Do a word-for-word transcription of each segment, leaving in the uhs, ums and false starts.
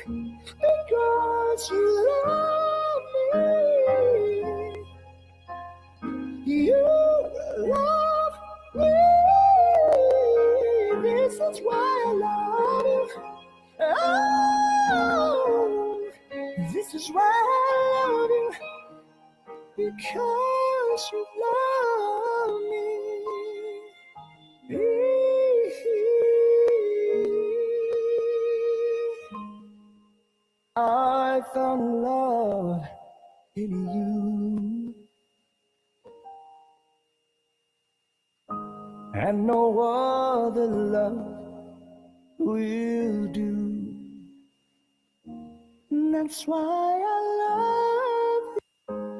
because you love me. You love me. This is why I love you. Oh, this is why I love you. Because you love me. I found love in you, and no other love will do. And that's why I love you.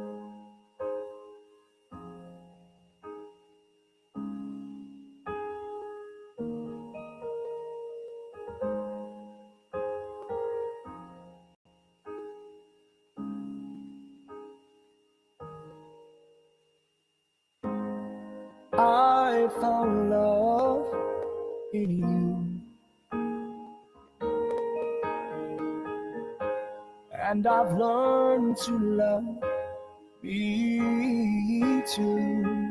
I found love in you, and I've learned to love me too.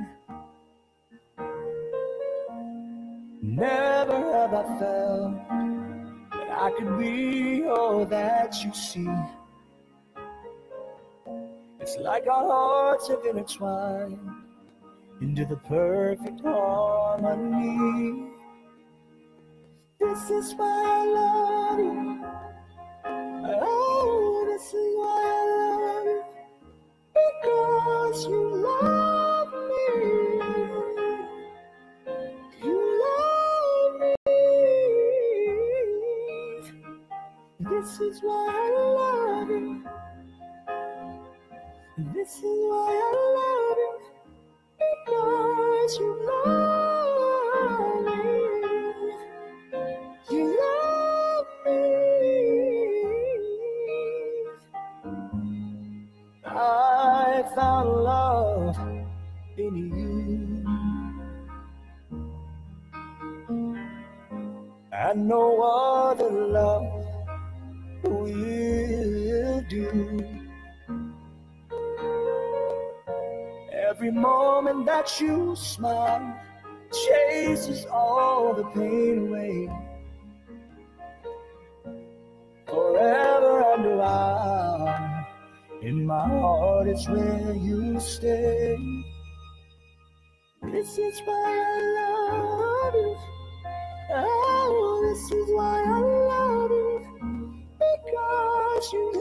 Never have I felt that I could be all that you see. It's like our hearts have intertwined into the perfect harmony. This is why I love you. Oh, this is why I love you. Because you love me. You love me. This is why I love you. This is why I love you. Because you love me, you love me. I found love in you, and no other love will do. Every moment that you smile chases all the pain away. Forever and a while, in my heart is where you stay. This is why I love you. Oh, this is why I love you. Because you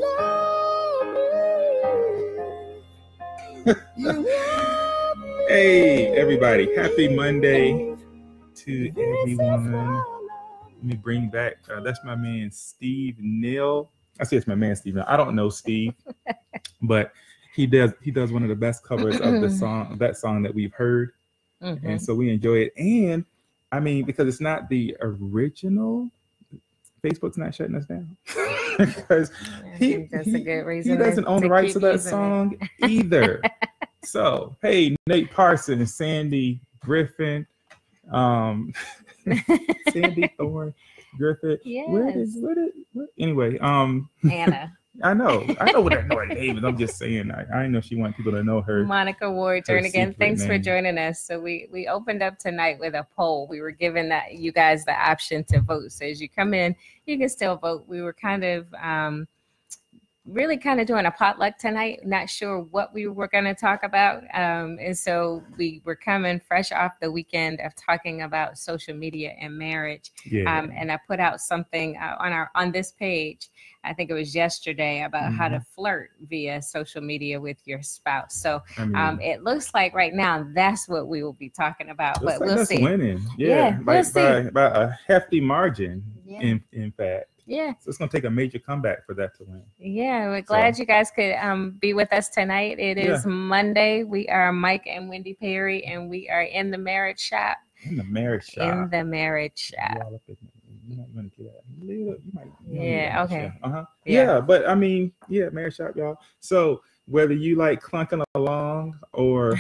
love me. You love me. Hey, everybody. Happy Monday to everyone. Let me bring back, uh, that's my man, Steve Neal. I say it's my man, Steve Neal. I don't know Steve, but he does he does one of the best covers of the song, that song that we've heard. Mm-hmm. And so we enjoy it. And I mean, because it's not the original, Facebook's not shutting us down. Because he, that's he, a good reason he doesn't to, own to the rights to that using song either. So, hey, Nate Parsons, Sandy Griffin, um, Sandy Thorne Griffith. Yes. Where did, where did, where, anyway, um, Anna. I know, I know what I know her name is. I'm just saying, I, I know she wants people to know her. Monica Ward Jernigan, thanks name. for joining us. So we we opened up tonight with a poll. We were giving that you guys the option to vote. So as you come in, you can still vote. We were kind of um, really kind of doing a potluck tonight, not sure what we were going to talk about. Um, and so we were coming fresh off the weekend of talking about social media and marriage. Yeah. Um, and I put out something uh, on our on this page, I think it was yesterday, about mm-hmm. how to flirt via social media with your spouse. So I mean, um, it looks like right now that's what we will be talking about, but like we'll that's see. Winning. Yeah, yeah by, we'll see. By, by a hefty margin, yeah. in, in fact. Yeah. So it's going to take a major comeback for that to win. Yeah, we're glad so. you guys could um, be with us tonight. It is yeah. Monday. We are Mike and Wendy Perry, and we are in the marriage shop. In the marriage shop. In the marriage shop. You might want to get that. You might, you yeah, okay. Uh-huh. Yeah. yeah, but I mean, yeah, marriage shop, y'all. So whether you like clunking along or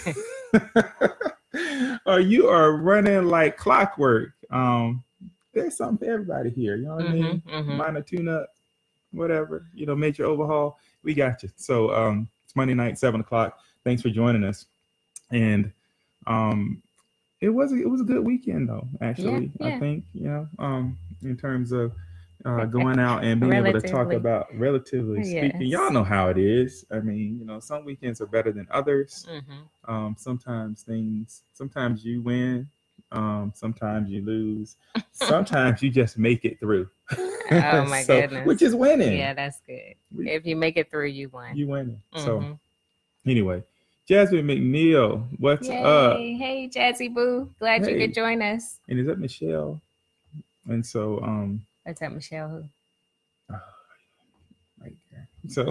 or you are running like clockwork, um, there's something for everybody here. You know what mm-hmm, I mean? Mm-hmm. Minor tune up. whatever, you know, major overhaul, we got you. So um, it's Monday night, seven o'clock. Thanks for joining us. And um, it was a, it was a good weekend though. Actually, Yeah, yeah. I think you know, um, in terms of uh, going out and being able to talk Relatively. about, relatively speaking, Yes. y'all know how it is. I mean, you know, some weekends are better than others. Mhm. Um, sometimes things, sometimes you win, um, sometimes you lose, sometimes you just make it through. Oh my So, goodness. which is winning. Yeah, that's good. We- If you make it through, you won. You winning. So Mhm. anyway, Jasmine McNeil, what's Yay. up? Hey, Jazzy Boo. Glad you Hey. could join us. And is that Michelle? And so, um, What's up, Michelle? Who? right there. So,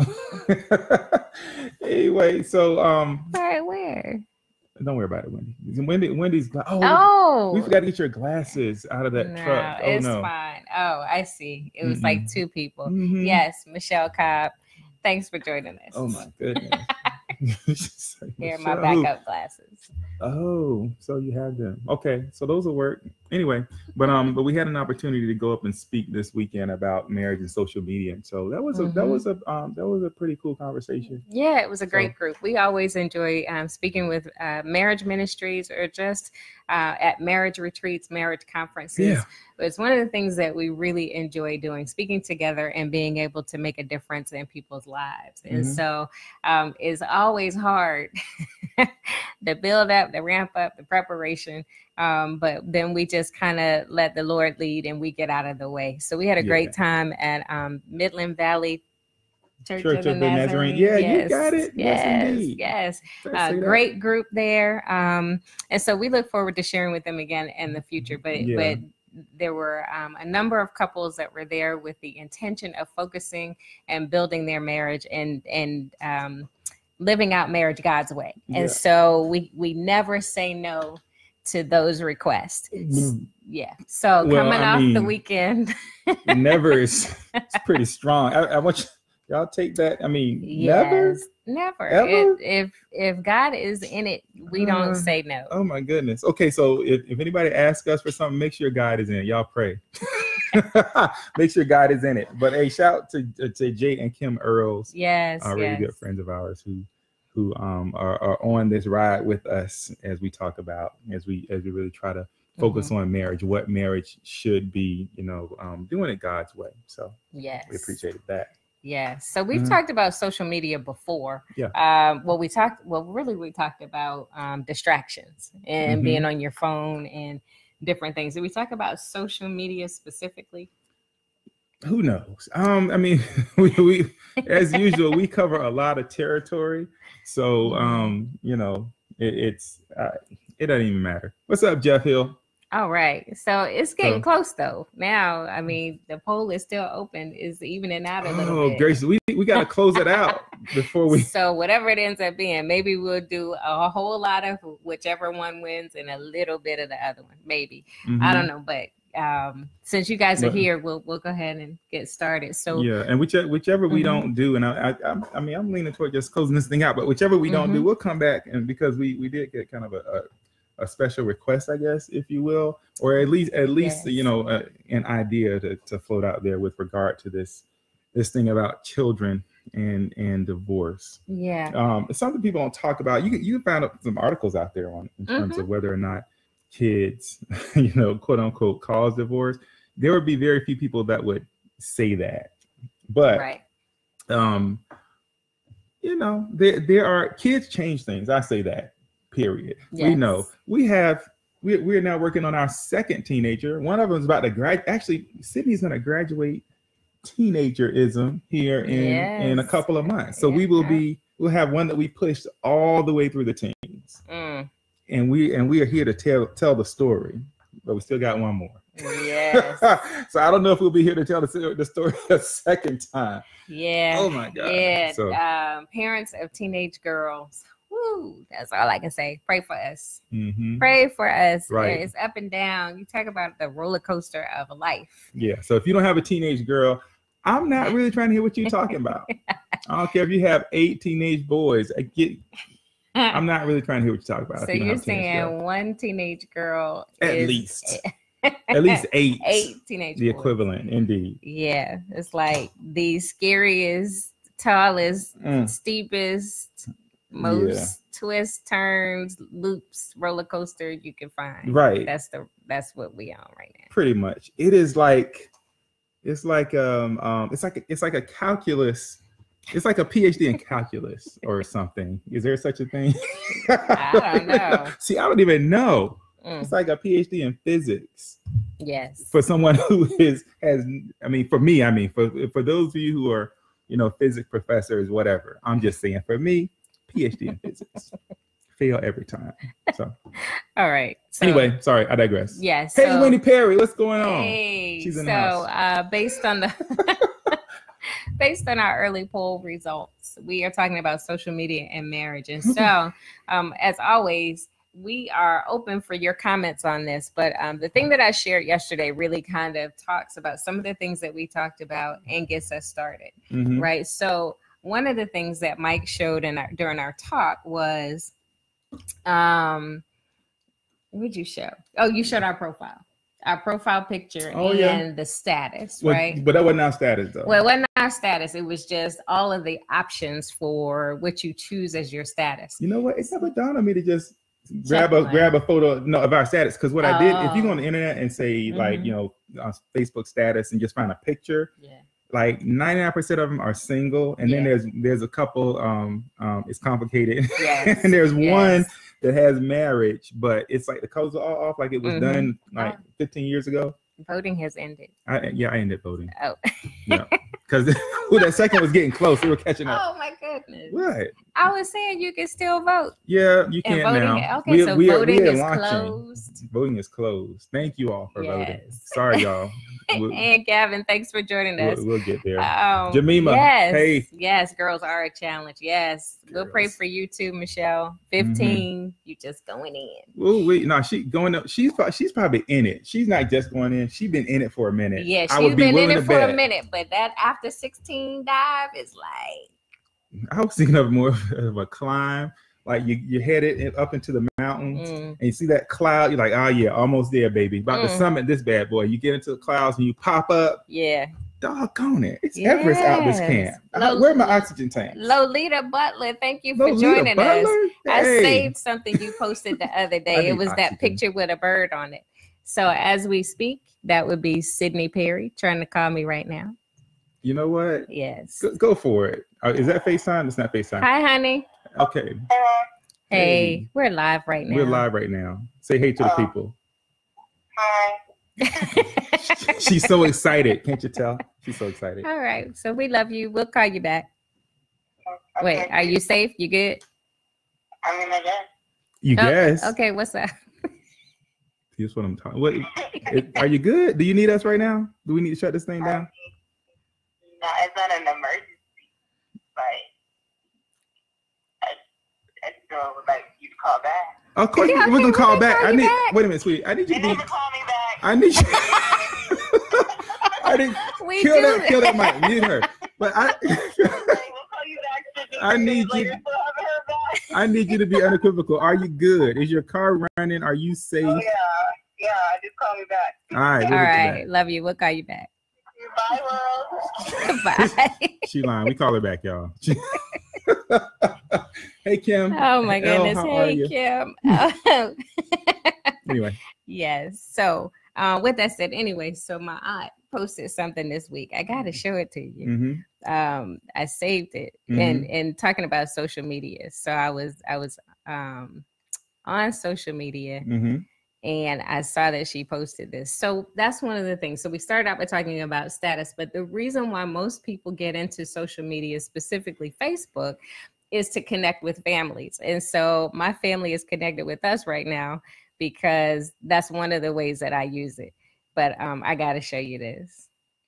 anyway, so um, Right, where? don't worry about it, Wendy. Wendy, Wendy's. Gla- oh, Oh. we forgot to get your glasses out of that no, truck. Oh it's no. fine. Oh, I see. It was like Mm-mm. two people. Mhm. Yes, Michelle Cobb. Thanks for joining us. Oh my goodness. She's like, Here are my Michelle, who? backup glasses. Oh, so you have them. Okay, so those will work. Anyway, but um, but we had an opportunity to go up and speak this weekend about marriage and social media. And so that was a that Mhm. was a um that was a pretty cool conversation. Yeah, it was a great So- group. We always enjoy um, speaking with uh, marriage ministries or just uh, at marriage retreats, marriage conferences. Yeah. It's one of the things that we really enjoy doing, speaking together and being able to make a difference in people's lives. And Mhm. so um, it's always hard the build up, the ramp up, the preparation. Um, but then we just kind of let the Lord lead and we get out of the way. So we had a Yeah. great time at um, Midland Valley Church, Church of the of the Nazarene. Nazarene. Yeah, you Yes, got it. Yes, Yes, indeed. yes. Let's Uh, say that. great group there. Um, and so we look forward to sharing with them again in the future. But Yeah. but there were um, a number of couples that were there with the intention of focusing and building their marriage and and um, living out marriage God's way. Yeah. And so we we never say no to those requests. Mm. Yeah. So Well, coming I off the mean, weekend. Never is it's pretty strong. I, I want you, y'all take that. I mean, never. Yes, never. Ever? If, if if God is in it, we Uh, don't say no. Oh my goodness. Okay, so if, if anybody asks us for something, make sure God is in it. Y'all pray. Make sure God is in it. But hey, shout out to to Jay and Kim Earls, Yes, are really yes. good friends of ours who who um are, are on this ride with us as we talk about as we as we really try to focus Mhm. on marriage, what marriage should be, you know, um, doing it God's way. So Yes. we appreciated that. Yes. So we've Mhm. talked about social media before. Yeah. Um, well, we talked. Well, really, we talked about um, distractions and Mhm. being on your phone and different things. Did we talk about social media specifically? Who knows? Um, I mean, we, we as usual, we cover a lot of territory. So um, you know, it, it's uh, it doesn't even matter. What's up, Jeff Hill? All right. So it's getting So- close though. Now, I mean, the poll is still open. Is evening out a little Oh, bit. gracious, we we gotta close it out before we. So whatever it ends up being, maybe we'll do a whole lot of whichever one wins and a little bit of the other one. Maybe. I don't know, but um, since you guys are But- here, we'll we'll go ahead and get started. So Yeah, and whichever whichever we Mhm. don't do, and I, I I'm- I mean I'm leaning toward just closing this thing out. But whichever we don't do, Mhm. we'll come back, and because we we did get kind of a, a a special request, I guess, if you will, or at least at least Yes. you know uh, an idea to, to float out there with regard to this this thing about children and and divorce. yeah, Um, it's something people don't talk about. You can you can find out some articles out there on in terms Mhm. of whether or not kids, you know, quote unquote, cause divorce. There would be very few people that would say that, but right. um, you know, there there are kids change things. I say that. Period. We Yes. know we have. We we are now working on our second teenager. One of them is about to grad. Actually, Sydney's going to graduate teenagerism here in in a Yes. couple of months. So we will Yeah. be. We'll have one that we pushed all the way through the teens, Mm, and we and we are here to tell tell the story. But we still got one more. yes. So I don't know if we'll be here to tell the, the story a second time. Yeah. Oh my God. Yeah. So- Um, parents of teenage girls. Woo, that's all I can say. Pray for us. Mhm. Pray for us. Right. It's up and down. You talk about the roller coaster of life. Yeah. So if you don't have a teenage girl, I'm not really trying to hear what you're talking about. I don't care if you have eight teenage boys. I get. I'm not really trying to hear what you're talking about. So if you don't you're have a teenage saying girl. one teenage girl At is, least. At least eight. Eight teenage The boys. equivalent, indeed. Yeah, it's like the scariest, tallest, Mm. steepest, most twists, turns, loops, roller coaster you can find. Right. That's the that's what we on right now. Pretty much. It is like, it's like um um it's like it's like a calculus. It's like a PhD in calculus or something. Is there such a thing? I don't know. See, I don't even know. Mm, It's like a PhD in physics yes. for someone who is has. I mean, for me, I mean, for for those of you who are, you know, physics professors, whatever. I'm just saying, for me, PhD in physics, fail every time. So All right. So, anyway, sorry, I digress. yes. Hey, so, Wendy Perry, what's going on? Hey, She's in so the house. uh, based on the based on our early poll results, we are talking about social media and marriage. And so, um, as always, we are open for your comments on this. But um, the thing that I shared yesterday really kind of talks about some of the things that we talked about and gets us started, Mhm. right? So one of the things that Mike showed in our, during our talk was, um, what did you show? Oh, you showed our profile. Our profile picture Oh, and yeah. the status, Well, right? but that wasn't our status though. Well, it wasn't our status. It was just all of the options for what you choose as your status. You know what? It never dawned on me to just grab a one. grab a photo no of our status, because what I did, if you go on Oh. the internet and say like Mhm. you know on Facebook status and just find a picture, Yeah. like ninety-nine percent of them are single, and then Yeah. there's there's a couple um um it's complicated Yes. and there's one Yes. that has marriage, but it's like the colors are all off like it was Mhm. done like Oh. fifteen years ago. Voting has ended. I yeah I ended voting Oh. because that second was getting close. We were catching up. Oh my goodness. What? I was saying you can still vote. Yeah, you And can voting, now. okay, We- so we are- we voting are is launching. closed. Voting is closed. Thank you all for voting. Yes. Sorry, y'all. We'll, And Gavin, thanks for joining us. we'll, we'll get there. Um, Jemima, yes, hey. yes, girls are a challenge. Yes, we'll pray Girls. for you too, Michelle. fifteen, you just going in. Oh wait, no, she going up. She's pro- she's probably in it. She's not just going in. She's been in it for a minute. Yeah, I she's would be been in willing it to for a bet. minute, but that after sixteen dive is like, I was thinking of more of a climb. Like you, you're headed up into the mountains, mm, and you see that cloud. You're like, oh yeah, almost there, baby. About to Mm. summit this bad boy. You get into the clouds and you pop up. yeah. Doggone it! It's Everest out this Yes. camp. I- Lo- Where are my oxygen tanks? Lolita Butler, thank you for Lolita joining us. Butler? I Hey. saved something you posted the other I day. need It was that oxygen. picture with a bird on it. So as we speak, that would be Sydney Perry trying to call me right now. You know what? Yes. Go, go for it. Uh, is that FaceTime? It's not FaceTime. Hi, honey. Okay. Hey, Hey. we're live right now. We're live right now. Say hey to the Oh. people. Hi. She's so excited. Can't you tell? She's so excited. All right. So we love you. We'll call you back. Okay. Wait, are you safe? You good? I mean, I guess. You Oh, guess. Okay, what's up? Here's what I'm talking. What? it- are you good? Do you need us right now? Do we need to shut this thing down? No, it's not an emergency. But I, I still would like you to call back. Of course, Yeah, we're okay, gonna call we'll back. call I you need. back. Wait a minute, sweetie. I need you You to need be. to call me back. I need you. I need. We Kill do. that. Kill that mic. Mute her. But I. Okay, we'll call you back. fifteen I need minutes you- later, still haven't heard back. I need you to be unequivocal. Are you good? Is your car running? Are you safe? Oh, yeah. Yeah, just call me back. All right. All we'll get to right. Love you. We'll call you back. Bye, world. Bye. that. She lying. We call her back, y'all. Hey, Kim. Oh my Elle, goodness. how are Hey, you? Kim. Oh. Anyway. Yes. So, uh, with that said, anyway, so my aunt posted something this week. I got to show it to you. Mm-hmm. Um, I saved it and and talking about social media. So I was I was um on social media Mm-hmm. and I saw that she posted this. So that's one of the things. So we started out by talking about status, but the reason why most people get into social media, specifically Facebook, is to connect with families. And so my family is connected with us right now because that's one of the ways that I use it. But um, I got to show you this.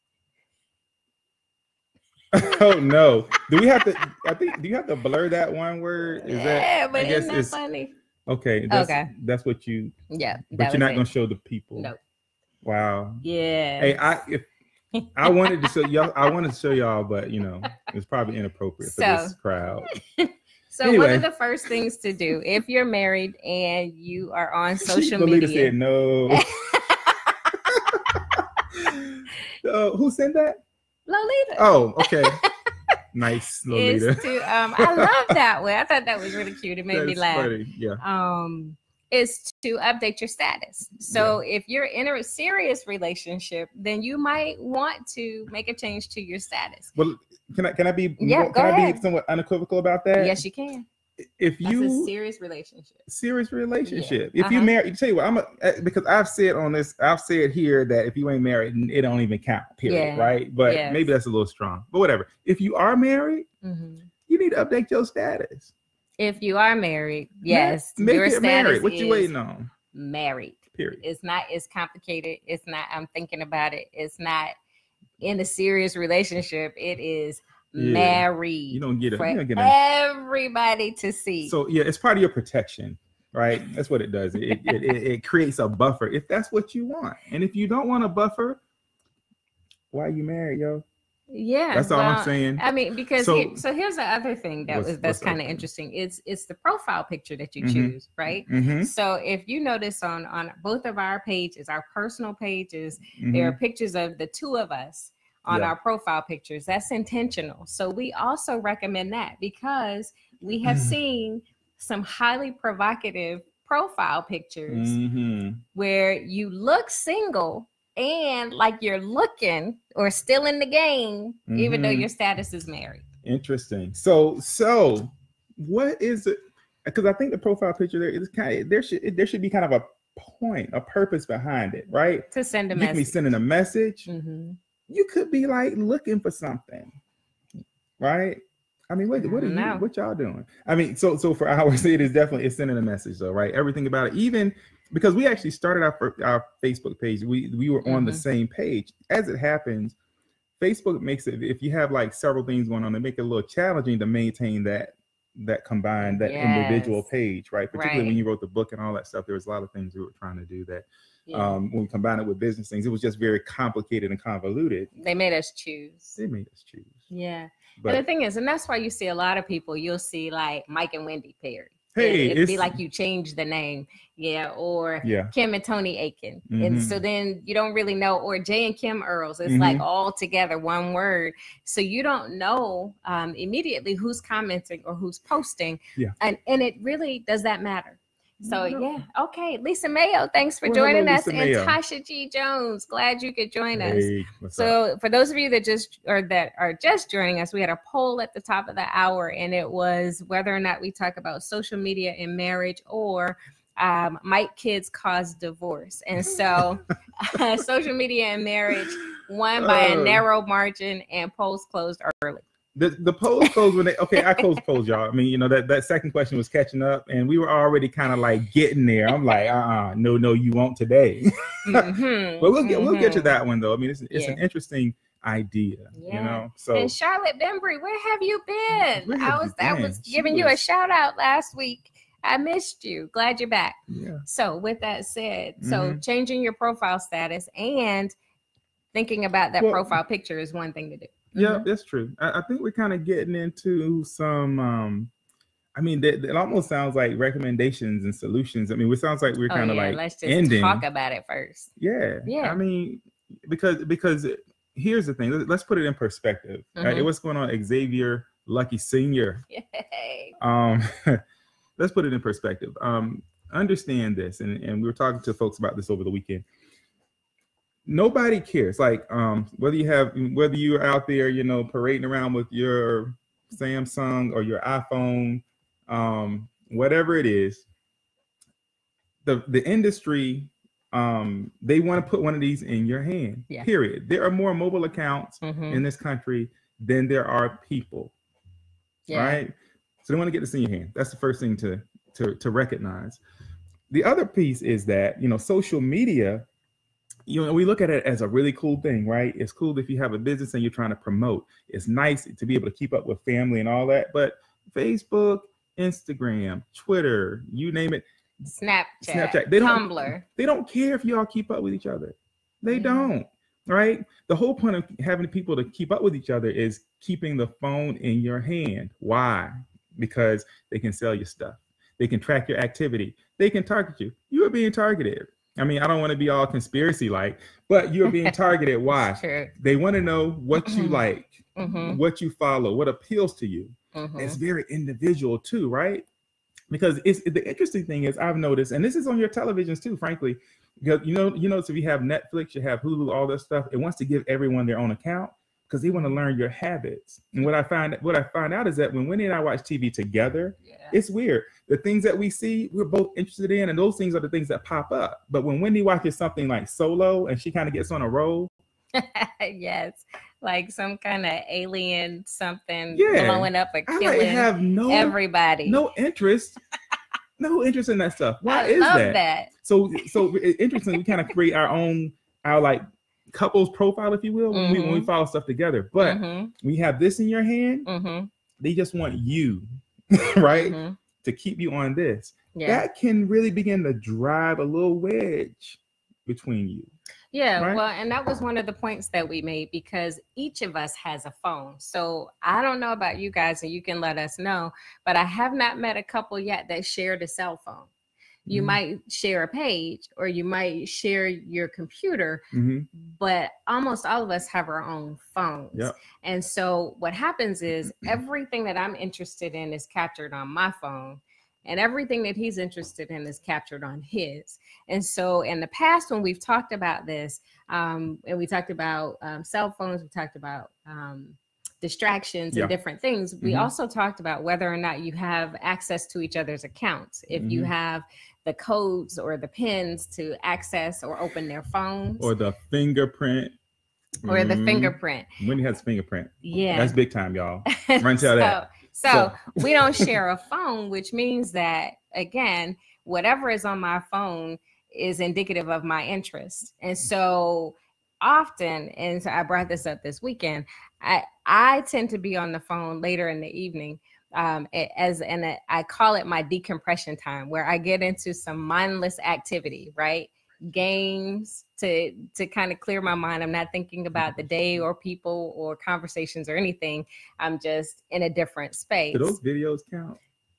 Oh no! Do we have to? I think. Do you have to blur that one word? Is that? Yeah, but I guess isn't that it's funny? okay. That's, Okay. That's what you. Yeah. But that you're was not it. gonna show the people. No. Wow. Yeah. Hey, I if I wanted to show y'all, I wanted to show y'all, but you know, it's probably inappropriate for So- this crowd. So one Anyway. of the first things to do if you're married and you are on She- social Lolita media. said no. Uh, who sent that? Lolita. Oh, okay. Nice, Lolita. Is to, um, I love that way. I thought that was really cute. It made That me is laugh. funny. Yeah. Um, is to update your status. So if you're in a serious relationship, then you might want to make a change to your status. Well, can I can I be Yeah, can go I ahead. be somewhat unequivocal about that? Yes, you can. If That's you a serious relationship. serious relationship. Yeah. If you Uh-huh. married, you tell you what, I'm a, uh, because I've said on this, I've said here that if you ain't married, it don't even count. Period. Yeah. Right? But Yes. maybe that's a little strong. But whatever. If you are married, Mhm. you need to update your status. If you are married, yes, Make your it status married. What is you waiting on? married. Period. It's not as complicated. It's not, I'm thinking about it. It's not in a serious relationship. It is Yeah. married. You don't get it. For You don't get it. everybody to see. So yeah, it's part of your protection, right? That's what it does. It it, it it creates a buffer if that's what you want. And if you don't want a buffer, why are you married, yo? Yeah, That's all well, I'm saying. I mean, because So- here, so here's the other thing that What's- was that's what's kind of up? interesting. It's it's the profile picture that you Mhm. choose, right? Mm-hmm. So if you notice on on both of our pages, our personal pages, Mm-hmm. there are pictures of the two of us on Yeah. our profile pictures. That's intentional. So we also recommend that because we have Mm. seen some highly provocative profile pictures Mm-hmm. where you look single and like you're looking or still in the game, even though Mhm. your status is married. Interesting. So so what is it? Because I think the profile picture there is kind of there should there should be kind of a point, a purpose behind it, right? To send a You can be message. sending a message. Mhm. You could be like looking for something, right? I mean, what, what are you, No. what y'all doing? I mean, so so for ours, it is definitely it's sending a message, though, right? Everything about it, even because we actually started our fir- our Facebook page, we we were on the Mhm. same page. As it happens, Facebook makes it if you have like several things going on, they make it a little challenging to maintain that that combined that individual Yes. page, right? Particularly when Right. you wrote the book and all that stuff, there was a lot of things we were trying to do that. Yeah. Um, when we combine it with business things, it was just very complicated and convoluted. They made us choose. They made us choose. Yeah. But and the thing is, and that's why you see a lot of people, you'll see like Mike and Wendy Perry. Hey, It- it'd be it's- like you change the name. Yeah. Or yeah, Kim and Tony Aiken. Mhm. And so then you don't really know, or Jay and Kim Earls. It's like Mhm. all together, one word. So you don't know um, immediately who's commenting or who's posting. Yeah. And and it really does that matter. So No. yeah, okay. Lisa Mayo, thanks for Well, hello, joining us. Lisa And Mayo. Tasha G. Jones, glad you could join us. Hey, what's up? So for those of you that just or that are just joining us, we had a poll at the top of the hour, and it was whether or not we talk about social media in marriage or um, might kids cause divorce. And so uh, social media and marriage won by a Oh. narrow margin, and polls closed early. The the polls closed when they okay, I closed polls, y'all. I mean, you know, that, that second question was catching up and we were already kind of like getting there. I'm like, uh-uh, no, no, you won't today. Mhm, But we'll get we'll get to mhm. that one though. I mean, it's it's an Yeah. interesting idea, Yeah. you know. So And Charlotte Bembry, where have you been? Where I have was you I been? was She giving you a was- shout out last week. I missed you. Glad you're back. yeah. So with that said, so Mhm. changing your profile status and thinking about that Well- profile picture is one thing to do. Yeah, Mhm. that's true. I, I think we're kind of getting into some um I mean, that it almost sounds like recommendations and solutions. I mean, it sounds like we're Oh kind of yeah, like let's just ending. talk about it first. Yeah. Yeah. I mean, because because here's the thing. Let- Let's put it in perspective. Right? Mhm. What's going on, Xavier Lucky Senior? Yay. Um, let's put it in perspective. Um, understand this, and, and we were talking to folks about this over the weekend. Nobody cares. Like um, whether you have whether you're out there, you know, parading around with your Samsung or your iPhone, um, whatever it is. The the industry, um, they want to put one of these in your hand. Yeah. Period. There are more mobile accounts Mhm. in this country than there are people. Yeah. Right. So they want to get this in your hand. That's the first thing to to to recognize. The other piece is that, you know, social media, you know, we look at it as a really cool thing, right? It's cool if you have a business and you're trying to promote. It's nice to be able to keep up with family and all that. But Facebook, Instagram, Twitter, you name it, Snapchat, Snapchat, they don't Tumblr. they don't care if y'all keep up with each other. They Yeah. don't. Right? The whole point of having people to keep up with each other is keeping the phone in your hand. Why? Because they can sell you stuff. They can track your activity. They can target you. You are being targeted. I mean, I don't want to be all conspiracy like, but you're being targeted. Why? True. They want to know what you like, Mm-hmm. what you follow, what appeals to you. Mm-hmm. It's very individual too, right? Because it's the interesting thing is I've noticed, and this is on your televisions too, frankly, because you know, you know, so if you have Netflix, you have Hulu, all this stuff, it wants to give everyone their own account because they want to learn your habits. And what I find, what I find out is that when Wendy and I watch T V together, Yeah. it's weird. The things that we see, we're both interested in, and those things are the things that pop up. But when Wendy watches something like Solo and she kind of gets on a roll, Yes, like some kind of alien something Yeah. blowing up and I killing like have no everybody. no interest, no interest in that stuff. Why I is love that? that. So so it- interesting. We kind of create our own our like couples profile, if you will, when, we, when we Mhm. follow stuff together. But Mm-hmm. when you have this in your hand, Mm-hmm. they just want you, right, Mm-hmm. to keep you on this. Yeah. That can really begin to drive a little wedge between you. Yeah, right? well, and that was one of the points that we made because each of us has a phone. So I don't know about you guys, and you can let us know, but I have not met a couple yet that shared a cell phone. You Mhm. might share a page or you might share your computer, Mhm. but almost all of us have our own phones. Yep. And so what happens is everything that I'm interested in is captured on my phone, and everything that he's interested in is captured on his. And so in the past, when we've talked about this, um, and we talked about um, cell phones, we talked about um, distractions Yeah. and different things, we Mhm. also talked about whether or not you have access to each other's accounts. If you Mhm. have the codes or the pins to access or open their phones, Or the fingerprint. or the Mhm. fingerprint. Wendy has fingerprint. Yeah. That's big time, y'all. Run tell so, that. So, So- we don't share a phone, which means that, again, whatever is on my phone is indicative of my interest. And so often, and so I brought this up this weekend, I, I tend to be on the phone later in the evening. Um, a- as and a- I call it my decompression time, where I get into some mindless activity, right? Games to to kind of clear my mind. I'm not thinking about the day or people or conversations or anything. I'm just in a different space. Do those videos count?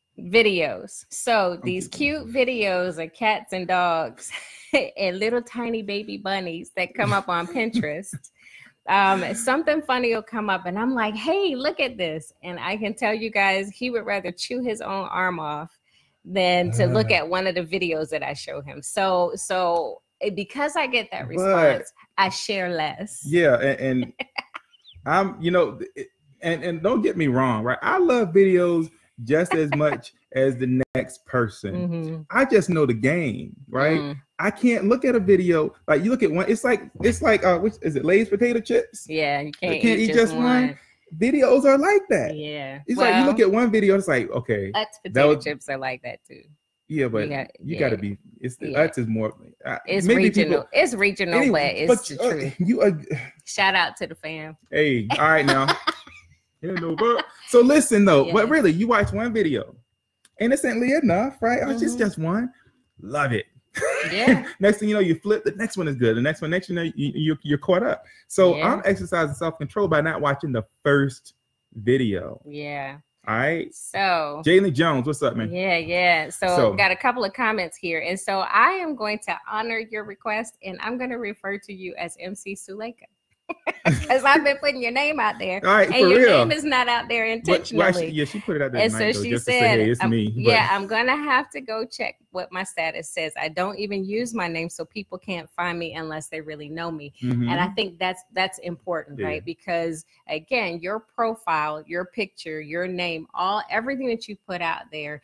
Videos. So these kidding. cute videos of cats and dogs and little tiny baby bunnies that come up on Pinterest. Um, something funny will come up and I'm like, hey, look at this. And I can tell you guys, he would rather chew his own arm off than to look Uh. at one of the videos that I show him. So, so eh, because I get that But- response, I share less. Yeah, and, and I'm, you know, it- and and don't get me wrong, right? I love videos just as much as the next person. Mhm. I just know the game, right? Mm. I can't look at a video like you look at one. It's like it's like uh, which is it? Lay's potato chips. Yeah, you can't, can't eat, just one. Videos are like that. Yeah. It's like you look Well, at one video, it's like okay, Utz that potato was- chips are like that too. yeah, but you, got- got to yeah. be. It's the Yeah. Utz is more. Uh, It's maybe regional. people- it's regional, anyway, but it's but the uh, truth. you. Uh, Shout out to the fam. hey, all right now. You know, but- so listen though, but Yeah. really, you watch one video, innocently enough, right? Or just Mhm. just one, love it. Yeah. Next thing you know, you flip. The next one is good. The next one, next you know, you, you you're caught up. So Yeah. I'm exercising self control by not watching the first video. Yeah. All right, So Jalen Jones, what's up, man? yeah, yeah. So, So- got a couple of comments here. And so I am going to honor your request and I'm going to refer to you as M C Suleika. Because I've been putting your name out there. All right, And for your real. name is not out there But- intentionally. well, actually, yeah, she put it out there And tonight, so though, she just to say, said, hey, it's I'm- me. But- yeah, I'm gonna have to go check what my status says. I don't even use my name, so people can't find me unless they really know me. Mhm. And I think that's that's important, Yeah. right? Because again, your profile, your picture, your name, all everything that you put out there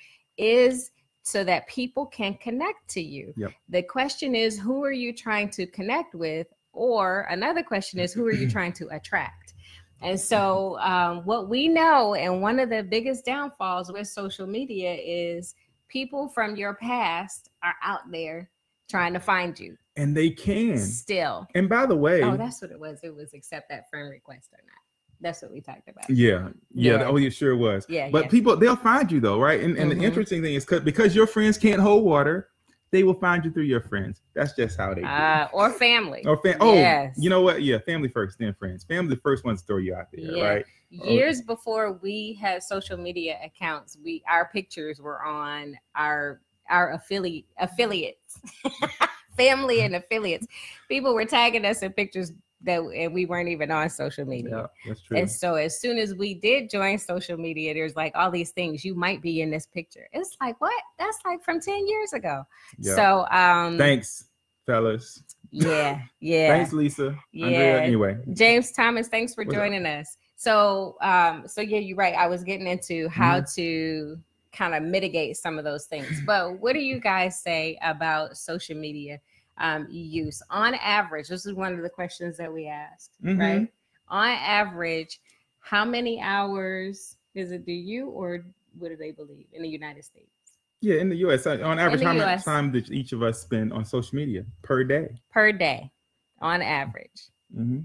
is so that people can connect to you. Yep. The question is, who are you trying to connect with? Or another question is, who are you trying to attract? And so, um, what we know, and one of the biggest downfalls with social media is people from your past are out there trying to find you and they can. still. And by the way, Oh, that's what it was. It was accept that friend request or not. That's what we talked about. yeah, yeah, Yeah. oh, it sure was. Yeah, But yeah. people, they'll find you though, right? And, and Mhm. the interesting thing is 'cause- because your friends can't hold water, they will find you through your friends. That's just how they do. Uh, or family. Or fam- oh, yes. you know what? Yeah, family first, then friends. Family the first ones to throw you out there, Yeah. right? Years before we had social media accounts, we our pictures were on our our affiliate affiliates. family and affiliates. People were tagging us in pictures that and we weren't even on social media. Yeah, that's true. And so as soon as we did join social media, there's like all these things. You might be in this picture. It's like, what? That's like from ten years ago. Yeah. So um thanks, fellas. Yeah, yeah. Thanks, Lisa. Yeah. Andrea, anyway. James Thomas, thanks for What's joining up? us. So um, so yeah, you're right. I was getting into how mm-hmm. to kind of mitigate some of those things. But what do you guys say about social media um, use on average? This is one of the questions that we asked, mm-hmm. right? On average, how many hours does it do you, or what do they believe in the United States? Yeah, in the U S, on average, how U S, much time did each of us spend on social media per day? Per day, on average. Mm-hmm.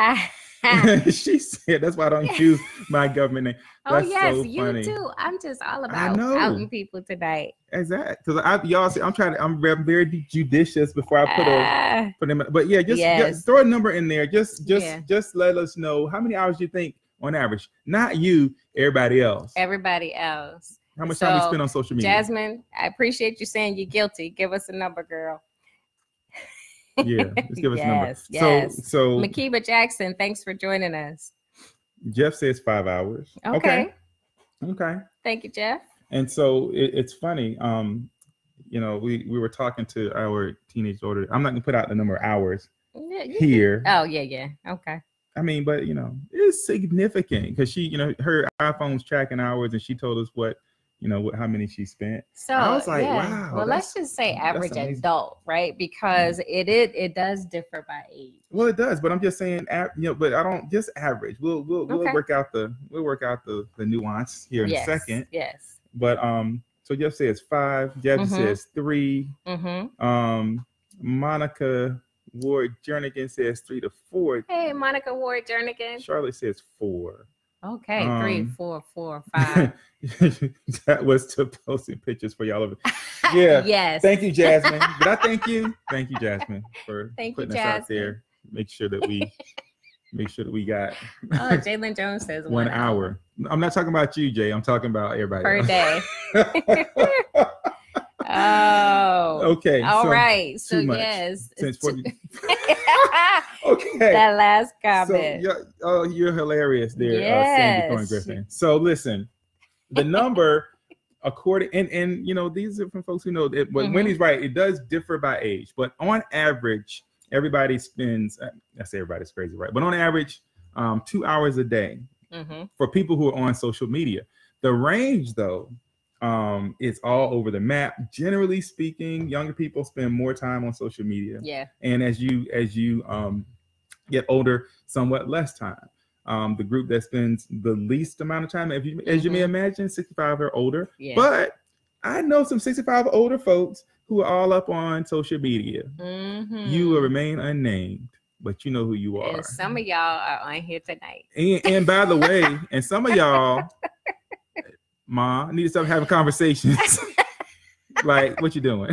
She said, that's why I don't use my government name. That's oh, yes, so you funny. do. I'm just all about outing people tonight. Exactly. Because I, y'all see, I'm trying to, I'm very judicious before I put a, uh, put them, but yeah, just, yes. just throw a number in there. Just, just, yeah. just let us know how many hours you think on average. Not you, everybody else. Everybody else. How much so, time you spend on social media? Jasmine, I appreciate you saying you're guilty. Give us a number, girl. Yeah, let's give us yes, a number. Yes. So, so Makiba Jackson, thanks for joining us. Jeff says five hours. Okay. Okay. okay. Thank you, Jeff. And so it, it's funny. Um, you know, we we were talking to our teenage daughter. I'm not gonna put out the number of hours yeah, here. Oh yeah, yeah. Okay. I mean, but you know, it's significant because she, you know, her iPhone's tracking hours, and she told us what. You know what? How many she spent? So I was like, yeah. wow. Well, let's just say average adult, right? Because mm-hmm. it, it it does differ by age. Well, it does, but I'm just saying, you know, but I don't just average. We'll we'll we'll okay. work out the we'll work out the the nuance here in yes. a second. Yes. But um, so Jeff says five. Jeff mm-hmm. says three. Mm-hmm. Um, Monica Ward Jernigan says three to four. Hey, Monica Ward Jernigan. Charlotte says four. Okay, um, three, four, four, five. That was to posting pictures for y'all. Over. Yeah. Yes. Thank you, Jasmine. But I thank you. Thank you, Jasmine, for thank putting you, us Jasmine. out there. Make sure that we make sure that we got oh, Jalen Jones says one, one hour. hour. I'm not talking about you, Jay. I'm talking about everybody per else. day. Oh. Okay. All so right. So much. yes. Since too- okay. That last comment. So, you're, oh, you're hilarious there, yes. uh, Sandy Thorne Griffin. So listen, the number, according and and you know these are from folks who know that. But mm-hmm. Wendy's right, it does differ by age. But on average, everybody spends. I say everybody's crazy, right? But on average, um, two hours a day mm-hmm. for people who are on social media. The range, though. Um, it's all over the map. Generally speaking, younger people spend more time on social media. Yeah. And as you as you um get older, somewhat less time. Um, the group that spends the least amount of time, if you, mm-hmm. as you may imagine, sixty-five or older. Yeah. But I know some sixty-five or older folks who are all up on social media. Mm-hmm. You will remain unnamed, but you know who you are. And some of y'all are on here tonight. And, and by the way, and some of y'all. Ma, I need to stop having conversations. Like, what you doing?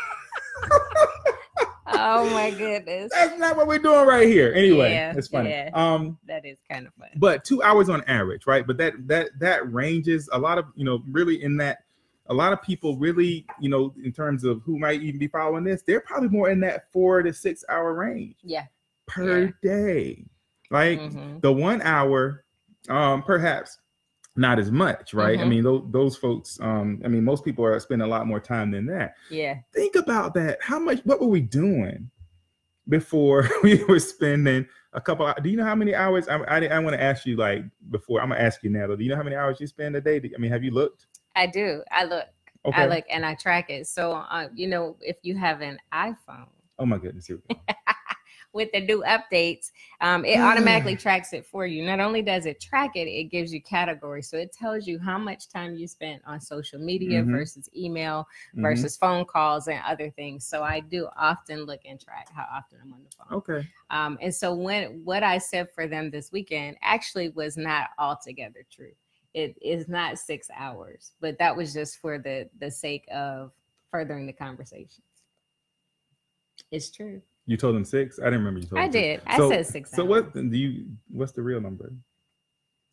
Oh my goodness. That's not what we're doing right here. Anyway, yeah, it's funny. Yeah, um, that is kind of fun. But two hours on average, right? But that that that ranges a lot of, you know, really in that a lot of people really, you know, in terms of who might even be following this, they're probably more in that four to six hour range. Yeah. Per yeah. day. Like mm-hmm. the one hour, um, perhaps. Not as much, right? Mm-hmm. I mean, those, those folks, um, I mean, most people are spending a lot more time than that. Yeah. Think about that. How much, what were we doing before we were spending a couple, do you know how many hours? I, I, I want to ask you like before, I'm going to ask you now, though. Do you know how many hours you spend a day? I mean, have you looked? I do. I look. Okay. I look and I track it. So, uh, you know, if you have an iPhone. Oh my goodness. Here we go. With the new updates, um, it automatically tracks it for you. Not only does it track it, it gives you categories. So it tells you how much time you spent on social media mm-hmm. versus versus email mm-hmm. versus phone calls and other things. So I do often look and track how often I'm on the phone. Okay. Um, and so when what I said for them this weekend actually was not altogether true. It is not six hours, but that was just for the the sake of furthering the conversations. It's true. You told them six? I didn't remember you told I them did. six. I so, said six So hours. what do you what's the real number?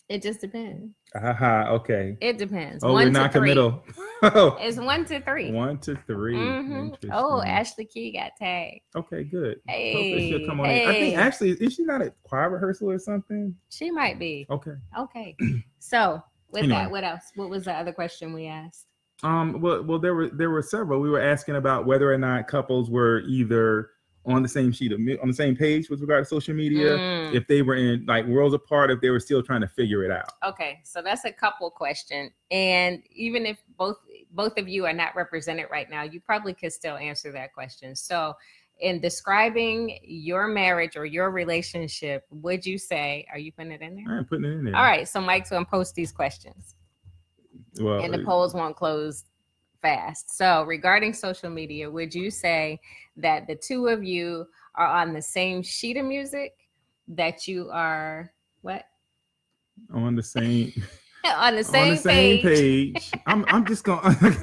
It just depends. Aha, okay. It depends. Oh, one we're to non-committal. three. It's one to three. One to three. Mhm. Oh, Ashley Key got tagged. Okay, good. Hey, Hopefully she'll come on hey. in. I think actually, is she not at choir rehearsal or something? She might be. Okay. Okay. So with Anyway. that, what else? What was the other question we asked? Um. Well, well, there were there were several. We were asking about whether or not couples were either on the same sheet of on the same page with regard to social media, Mm. if they were in like worlds apart, if they were still trying to figure it out. Okay, so that's a couple question. And even if both both of you are not represented right now, you probably could still answer that question. So in describing your marriage or your relationship, would you say, are you putting it in there? I ain't putting it in there. All right, so Mike's gonna post these questions Well, and the polls won't close fast. So regarding social media, would you say that the two of you are on the same sheet of music, that you are what? on the same on the same, on the same page. page. I'm I'm just going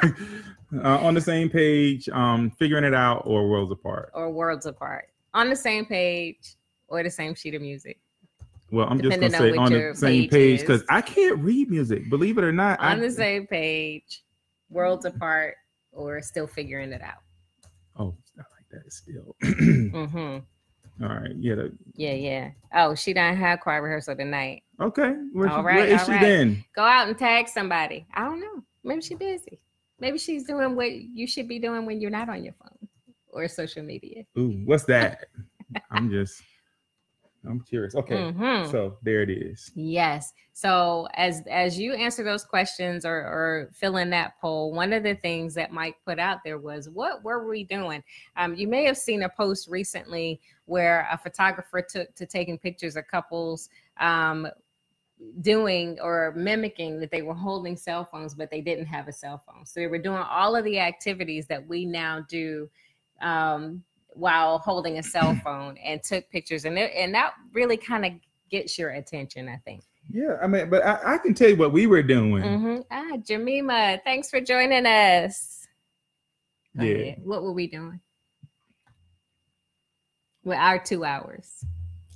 uh, on the same page, um, figuring it out or worlds apart. Or worlds apart. On the same page or the same sheet of music. Well, I'm just Depending gonna on say what on your the same page page is. because I can't read music. Believe it or not, On I, the same page, worlds apart, or still figuring it out. oh, I like that still. Mm-hmm. All right, yeah. the- Yeah, yeah. Oh, she done had choir rehearsal tonight. Okay, where, All she, right, where is all she right. then? Go out and tag somebody. I don't know. Maybe she's busy. Maybe she's doing what you should be doing when you're not on your phone or social media. Ooh, what's that? I'm just, I'm curious. Okay, Mhm. so there it is. Yes. So as as you answer those questions or, or fill in that poll, one of the things that Mike put out there was, what were we doing? Um, you may have seen a post recently where a photographer took to taking pictures of couples um, doing or mimicking that they were holding cell phones, but they didn't have a cell phone. So they were doing all of the activities that we now do um, while holding a cell phone, and took pictures. And, it, and that really kind of gets your attention, I think. Yeah, I mean, but I, I can tell you what we were doing. Mm-hmm. Ah, Jemima, thanks for joining us. Go Yeah. ahead. What were we doing? With our two hours.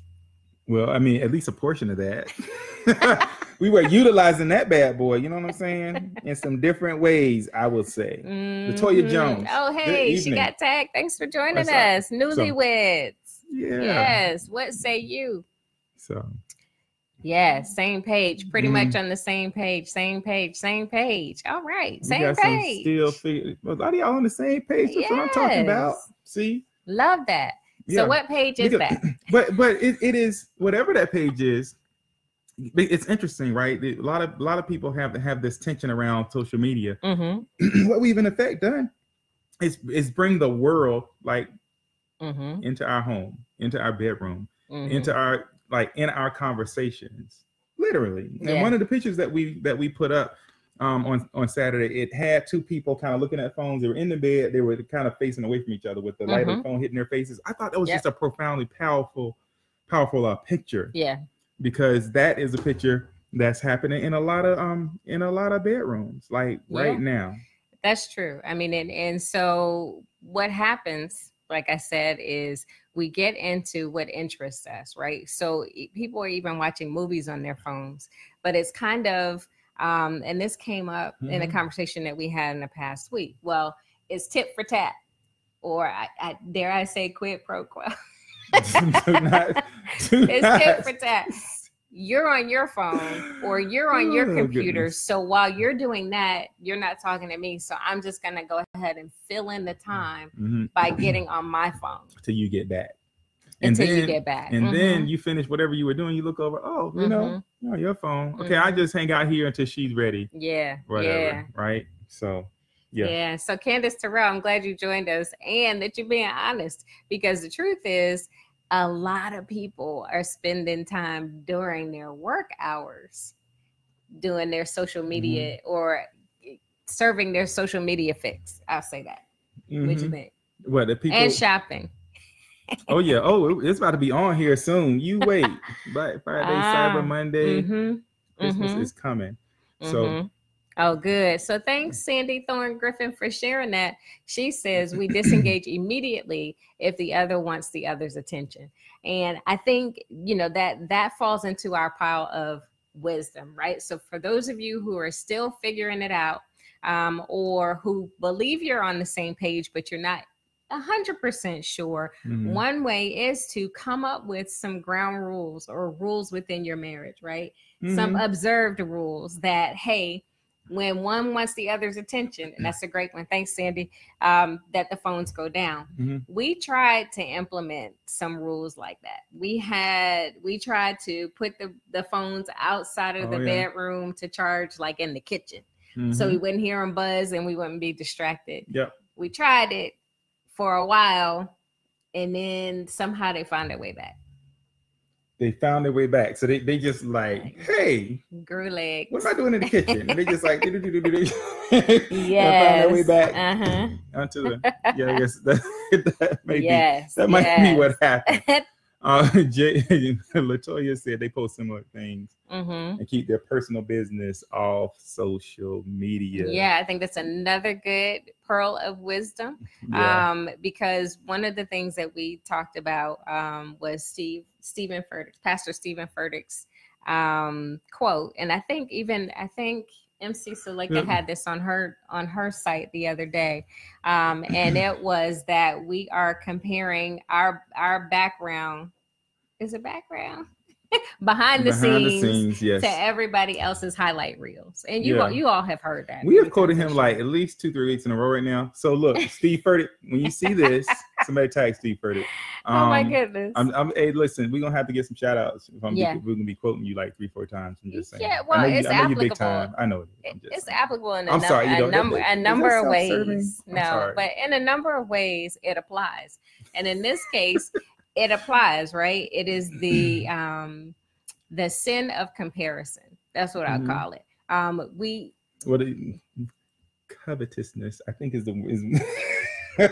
Well, I mean, at least a portion of that. We were utilizing that bad boy, you know what I'm saying? In some different ways, I would say. Latoya Mhm. Jones, Oh, good hey, she evening. got tagged. Thanks for joining What's up? us. Newlyweds. Yeah. Yes. What say you? So, Yeah, same page. Pretty Mhm. much on the same page. Same page. Same page. All right. we Same got some page. still figure. A lot of y'all on the same page. That's what I'm talking about. Yes. See? Love that. Yeah. So what page is Because- that? But but it, it is whatever that page is. It's interesting, right? A lot of a lot of people have have this tension around social media. Mm-hmm. What we've in effect done is is bring the world like Mm-hmm. into our home, into our bedroom, mm-hmm. into our like in our conversations, literally. And Yeah. one of the pictures that we that we put up um, on on Saturday, it had two people kind of looking at phones. They were in the bed. They were kind of facing away from each other with the light of the phone hitting their faces. I thought that was Yep. just a profoundly powerful, powerful uh, picture, Yeah. because that is a picture that's happening in a lot of um in a lot of bedrooms, like Yeah. right now. That's true. I mean, and, and so what happens, like I said, is we get into what interests us, right? So e- people are even watching movies on their phones, but it's kind of, um, and this came up in a Mhm. conversation that we had in the past week. Well, it's tit for tat, or I, I dare I say quid pro quo. Do not- do It's not. tit for tat. You're on your phone or you're on your Oh, computer. goodness. So while you're doing that, you're not talking to me. So I'm just going to go ahead and fill in the time Mhm. by getting on my phone Till you get back. And until you then- get back. And Mhm. then you finish whatever you were doing. You look over. Oh, you know, Mhm. you're on your phone. Okay, I Mhm. just hang out here until she's ready. yeah, Whatever. yeah. Right. So, Yeah. yeah. So Candace Terrell, I'm glad you joined us and that you're being honest, because the truth is a lot of people are spending time during their work hours doing their social media Mm-hmm. or serving their social media fix. I'll say that. What you Mhm. think? What the people? And shopping. Oh yeah. Oh, it's about to be on here soon. You wait. Black Friday, Ah, Cyber Monday, Mm-hmm. Christmas mhm. is coming. So Mhm. Oh, good. So thanks, Sandy Thorne Griffin, for sharing that. She says we disengage immediately if the other wants the other's attention. And I think, you know, that that falls into our pile of wisdom, right? So for those of you who are still figuring it out, um, or who believe you're on the same page, but you're not one hundred percent sure, Mhm. one way is to come up with some ground rules or rules within your marriage, right? Some Mhm. observed rules that, hey, when one wants the other's attention, and that's a great one, thanks, Sandy, um, that the phones go down. Mhm. We tried to implement some rules like that. We had, we tried to put the, the phones outside of Oh, the yeah. bedroom to charge, like in the kitchen. So we Mhm. wouldn't hear them buzz and we wouldn't be distracted. Yep. We tried it for a while, and then somehow they found their way back. They found their way back. So they, they just like, hey, Grew legs. what am I doing in the kitchen? And they just like, do-do-do-do-do. Yes. Found their way back Uh-huh. onto the, yeah, I guess that, that may Yes. be, that might yes. be what happened. Uh, Jay, Latoya said they post similar things Mm-hmm. and keep their personal business off social media. Yeah, I think that's another good pearl of wisdom. Yeah. Um, because one of the things that we talked about um, was Steve Stephen Furtick, Pastor Stephen Furtick's um, quote, and I think even I think M C Selika Yeah. had this on her on her site the other day, um, and it was that we are comparing our our background. Is it background? behind the Behind the scenes, scenes, yes. to everybody else's highlight reels, and you Yeah. all, you all have heard that. We have many quoted times, him I'm like sure. at least two, three weeks in a row right now. So look, Steve Furtick, when you see this, somebody tag Steve Furtick. Oh my Um, goodness. I'm, I'm, hey, listen, we're gonna have to get some shout outs. If I'm Yeah. we're gonna be quoting you like three, four times. I'm just saying. Yeah, I well, know you, it's I know you're big applicable. time. I know it. I'm It- just it's saying. applicable in a, I'm num- sorry, you a know, that- number that- a is number that of self-serving? ways. I'm No, sorry. but in a number of ways it applies. And in this case, it applies, right? It is the um the sin of comparison. That's what Mhm. I'll call it. Um we What it- covetousness, I think, is the is.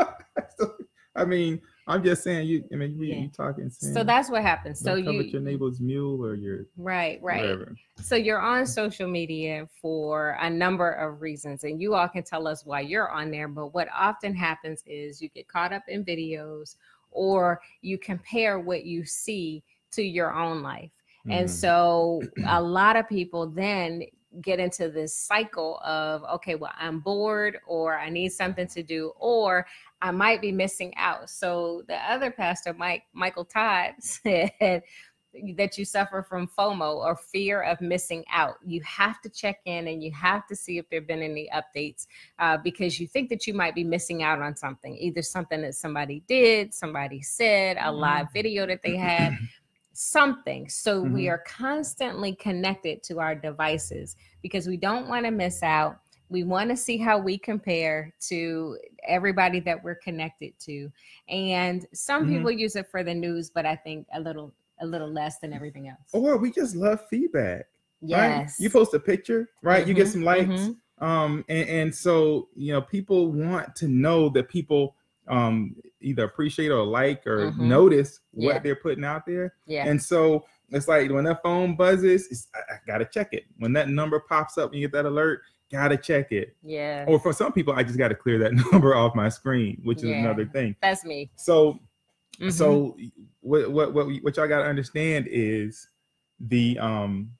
I mean, I'm just saying. You, I mean, you, Yeah. you talking. Saying, so that's what happens. So don't covet you your neighbor's mule or your right, right. whatever. So you're on social media for a number of reasons, and you all can tell us why you're on there. But what often happens is you get caught up in videos, or you compare what you see to your own life. And Mhm. so a lot of people then get into this cycle of, okay, well, I'm bored, or I need something to do, or I might be missing out. So the other pastor, Mike, Michael Todd, said that you suffer from FOMO, or fear of missing out. You have to check in and you have to see if there have been any updates, uh, because you think that you might be missing out on something, either something that somebody did, somebody said, a live video that they had, something. So we Mhm. are constantly connected to our devices because we don't want to miss out. We want to see how we compare to everybody that we're connected to. And some Mhm. people use it for the news, but I think a little a little less than everything else. Or we just love feedback. Right? Yes. You post a picture, right? You get Mhm, some likes. mhm. Um, and, and so, you know, people want to know that people um either appreciate or like or Mhm. notice what Yeah. they're putting out there. Yeah. And so it's like when that phone buzzes, it's, I, I gotta check it. When that number pops up and you get that alert, gotta check it. Yeah. Or for some people, I just gotta clear that number off my screen, which is Yeah. another thing. That's me. So Mhm. so what what what, we, what y'all got to understand is the um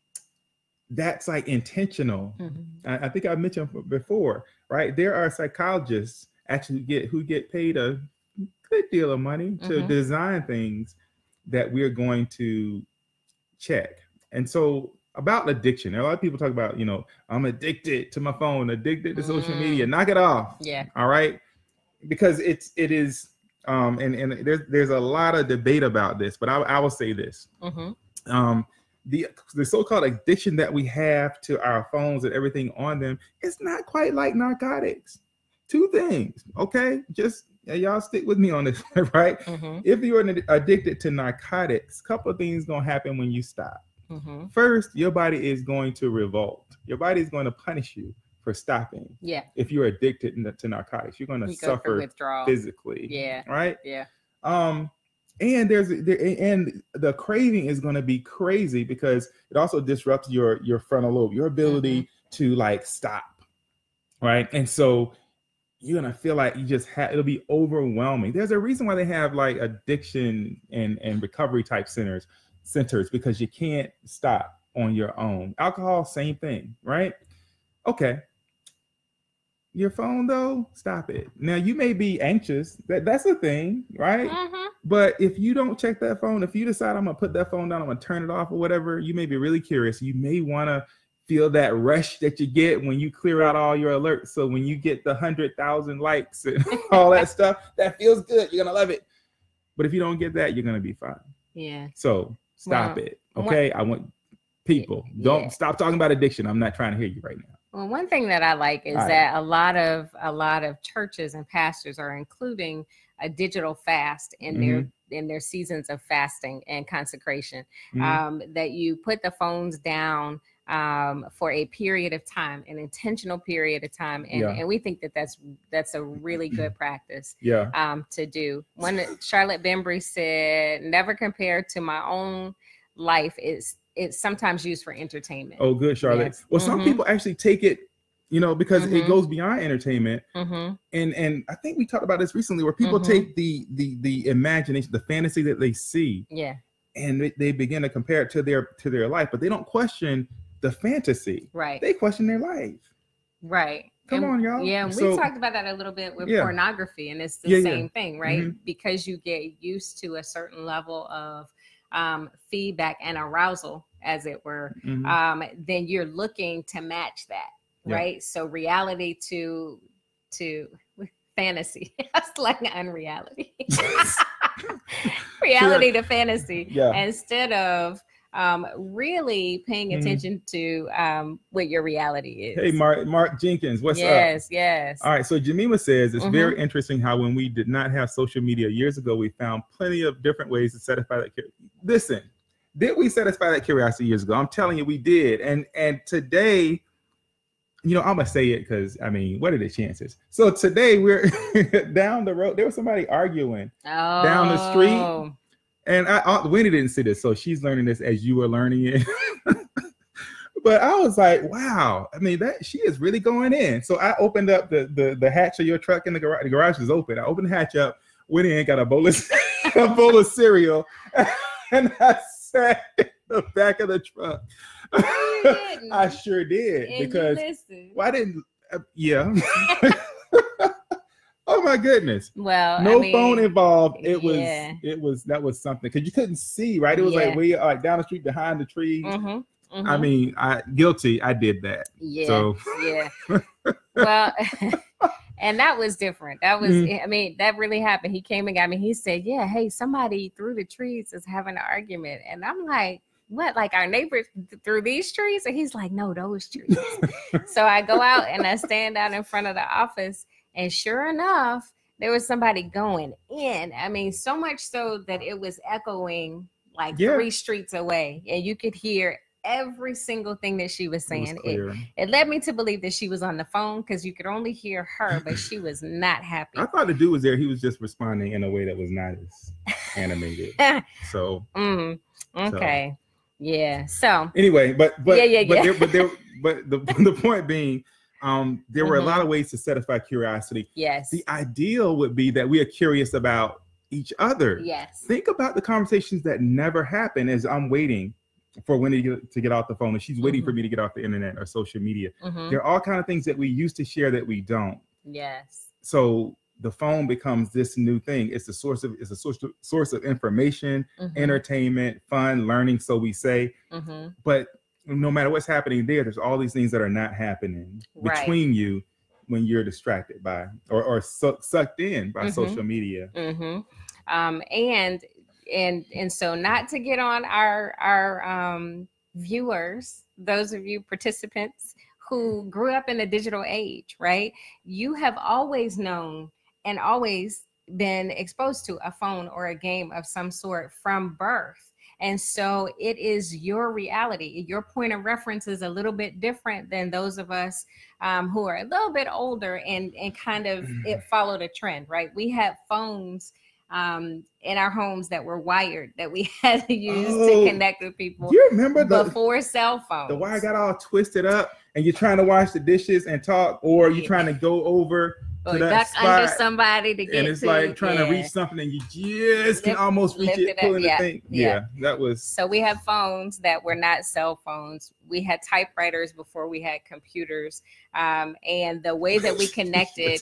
that's like intentional. Mhm. I, I think I mentioned before, right? There are psychologists actually get who get paid a good deal of money to Mhm. design things that we're going to check. And so about addiction, a lot of people talk about, you know, I'm addicted to my phone, addicted to social Mm. media. Knock it off. Yeah. All right. Because it's it is um and, and there's there's a lot of debate about this, but I, I will say this. Mhm. Um the the so-called addiction that we have to our phones and everything on them is not quite like narcotics. Two things, okay? Just yeah, y'all stick with me on this, right? Mhm. If you're an- addicted to narcotics, a couple of things gonna happen when you stop. Mhm. First, your body is going to revolt. Your body is going to punish you for stopping. Yeah. If you're addicted n- to narcotics, you're going to You go for suffer withdrawal. physically. Yeah. Right. Yeah. Um, and there's there, and the craving is going to be crazy because it also disrupts your your frontal lobe, your ability Mm-hmm. to like stop. Right. And so you're gonna feel like you just have it'll be overwhelming. There's a reason why they have like addiction and and recovery type centers centers because you can't stop on your own. Alcohol, same thing, right? Okay. Your phone though, stop it. Now you may be anxious. That that's a thing, right? Mm-hmm. But if you don't check that phone, if you decide I'm gonna put that phone down, I'm gonna turn it off or whatever, you may be really curious. You may want to feel that rush that you get when you clear out all your alerts. So when you get the hundred thousand likes and all that stuff, that feels good. You're gonna love it. But if you don't get that, you're gonna be fine. Yeah. So stop well, it. Okay. One, I want people don't yeah. stop talking about addiction. I'm not trying to hear you right now. Well, one thing that I like is right. that a lot of a lot of churches and pastors are including a digital fast in mm-hmm. their in their seasons of fasting and consecration. Mm-hmm. Um, that you put the phones down um, for a period of time, an intentional period of time, and, yeah. and we think that that's that's a really good practice. Yeah. Um, to do. One Charlotte Bembry said, "Never compare to my own life. It's it's sometimes used for entertainment." Oh, good, Charlotte. Yes. Well, mm-hmm. some people actually take it, you know, because mm-hmm. it goes beyond entertainment. Mm-hmm. And and I think we talked about this recently, where people mm-hmm. take the the the imagination, the fantasy that they see, yeah, and they, they begin to compare it to their to their life, but they don't question the fantasy. Right. They question their life. Right. Come and, on, y'all. Yeah, and so, we talked about that a little bit with yeah. pornography, and it's the yeah, same yeah. thing, right? Mm-hmm. Because you get used to a certain level of um, feedback and arousal, as it were, mm-hmm. um, then you're looking to match that, yeah. right? So reality to to fantasy. That's like unreality. Reality sure. to fantasy. Yeah. Instead of um, really paying attention mm-hmm. to um, what your reality is. Hey, Mark, Mark Jenkins, what's yes, up? Yes, yes. All right, so Jemima says, it's mm-hmm. very interesting how when we did not have social media years ago, we found plenty of different ways to satisfy that curiosity. Listen, did we satisfy that curiosity years ago? I'm telling you, we did. And and today, you know, I'm going to say it because, I mean, what are the chances? So today we're down the road. There was somebody arguing oh. down the street. And I, I, Winnie didn't see this, so she's learning this as you were learning it. But I was like, wow. I mean, that she is really going in. So I opened up the the, the hatch of your truck in the garage. The garage is open. I opened the hatch up. Winnie ain't got a bowl of, a bowl of cereal. And I sat in the back of the truck. I sure did. And because why didn't, uh, yeah. Oh my goodness. Well, no I mean, phone involved. It was, yeah. it was, that was something. Cause you couldn't see, right? It was yeah. like way like down the street behind the trees. Mm-hmm, mm-hmm. I mean, I guilty. I did that. Yeah. So. Yeah. Well, and that was different. That was, mm-hmm. I mean, that really happened. He came and got me. He said, yeah, hey, somebody through the trees is having an argument. And I'm like, what, like our neighbors through these trees? And he's like, no, those trees. So I go out and I stand out in front of the office. And sure enough, there was somebody going in. I mean, so much so that it was echoing like yeah. three streets away. And you could hear every single thing that she was saying. It, was it, it led me to believe that she was on the phone because you could only hear her, but she was not happy. I thought the dude was there. He was just responding in a way that was not as animated. So. Mm, okay. So. Yeah. So. Anyway, but but yeah, yeah, but yeah. there, but there, but the the point being. Um, there were mm-hmm. a lot of ways to satisfy curiosity. Yes. The ideal would be that we are curious about each other. Yes. Think about the conversations that never happen as I'm waiting for Winnie to get, to get off the phone and she's waiting mm-hmm. for me to get off the internet or social media. Mm-hmm. There are all kinds of things that we used to share that we don't. Yes. So the phone becomes this new thing. It's a source of it's a source of, source of information, mm-hmm. entertainment, fun, learning, so we say. Mm-hmm. But no matter what's happening there, there's all these things that are not happening right. between you when you're distracted by or, or su- sucked in by mm-hmm. social media. Mm-hmm. Um, and and and so not to get on our our um, viewers, those of you participants who grew up in the digital age, right? You have always known and always been exposed to a phone or a game of some sort from birth. And so it is your reality. Your point of reference is a little bit different than those of us um, who are a little bit older and, and kind of it followed a trend, right? We had phones um, in our homes that were wired that we had to use oh, to connect with people. You remember the, before cell phones? The wire got all twisted up and you're trying to wash the dishes and talk, or you're trying to go over or to that duck spot, under somebody to get and it's to, like trying yeah. to reach something and you just can Lift- almost reach lift it, it up, pulling yeah, the thing. yeah. Yeah, that was So we have phones that were not cell phones. We had typewriters before we had computers. Um, and the way that we connected,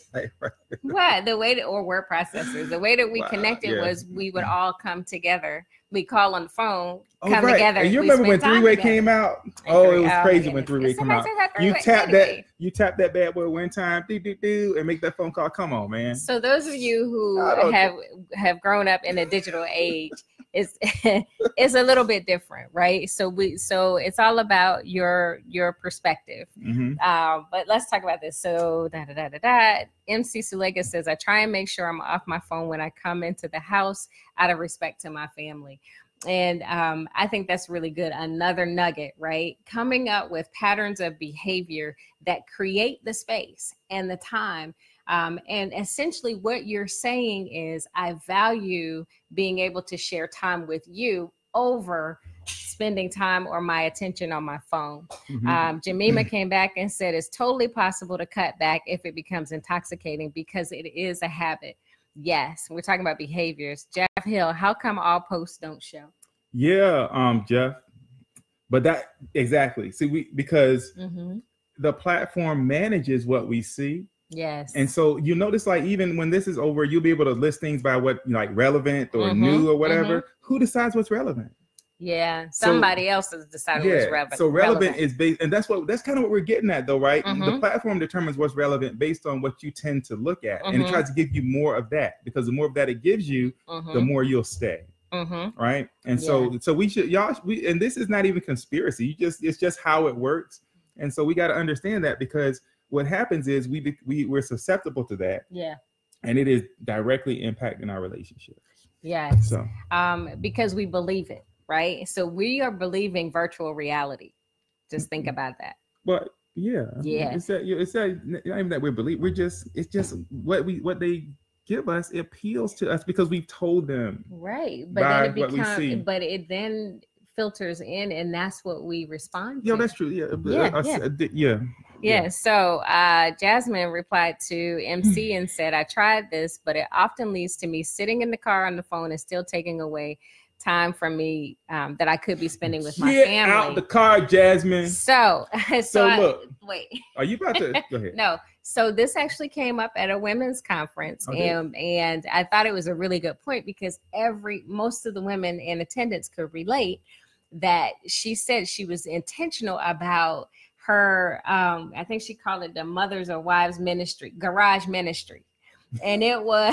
what the way that, or word processors, the way that we Wow, connected yeah. was we would all come together. We call on the phone, Oh, come right. together. And you we remember when spend time three-way together. came out? And Oh, three- it was my crazy when goodness. three-way If came somebody out. said that You three-way- tap anyway. that, you tap that bad boy one time, do do do, and make that phone call. Come on, man. So those of you who I don't- have have grown up in a digital age, it's it's a little bit different, right? So we so it's all about your your perspective. Mhm. Um, but let's talk about this. So da da da da da. M C Sulega says, I try and make sure I'm off my phone when I come into the house out of respect to my family. And um, I think that's really good. Another nugget, right? Coming up with patterns of behavior that create the space and the time. Um, and essentially what you're saying is, I value being able to share time with you over spending time or my attention on my phone. Mhm. Um, Jemima came back and said it's totally possible to cut back if it becomes intoxicating because it is a habit. Yes, we're talking about behaviors. Jeff Hill, how come all posts don't show? Yeah, um, Jeff. But that exactly. See, we because Mm-hmm. the platform manages what we see. Yes. And so you notice, like, even when this is over, you'll be able to list things by what, you know, like relevant or Mhm, new or whatever. Who decides what's relevant? yeah, So- somebody else has decided what's relevant. So relevant, is based, and that's what that's kind of what we're getting at, though, right? The Mhm. platform determines what's relevant based on what you tend to look at, and it Mhm. tries to give you more of that, because the more of that it gives you, the Mm-hmm. more you'll stay, Mm-hmm. right? And so, so we should, y'all, we, and this is not even conspiracy. You just, it's just how it works, and so we got to understand that, because what happens is we be- we we're susceptible to that, Yeah. and it is directly impacting our relationship. Yes. So Um, because we believe it, right? So we are believing virtual reality. Just think about that. But yeah, Yeah. it's that it's that not even that we believe. We're just it's just what we what they give us. It appeals to us because we've told them. Right. But By then it what we see. becomes, but it then filters in, and that's what we respond to. Yeah, that's true. Yeah, but, Yeah, uh, yeah. uh, di- yeah. Yeah, so uh, Jasmine replied to M C and said, I tried this, but it often leads to me sitting in the car on the phone and still taking away time from me um, that I could be spending with my Get family. out the car, Jasmine. So, so, So I- look. wait, Are you about to go ahead? no. So this actually came up at a women's conference, Okay. and and I thought it was a really good point because every most of the women in attendance could relate that she said she was intentional about her. Um, I think she called it the Mothers or Wives Ministry, Garage Ministry, and it was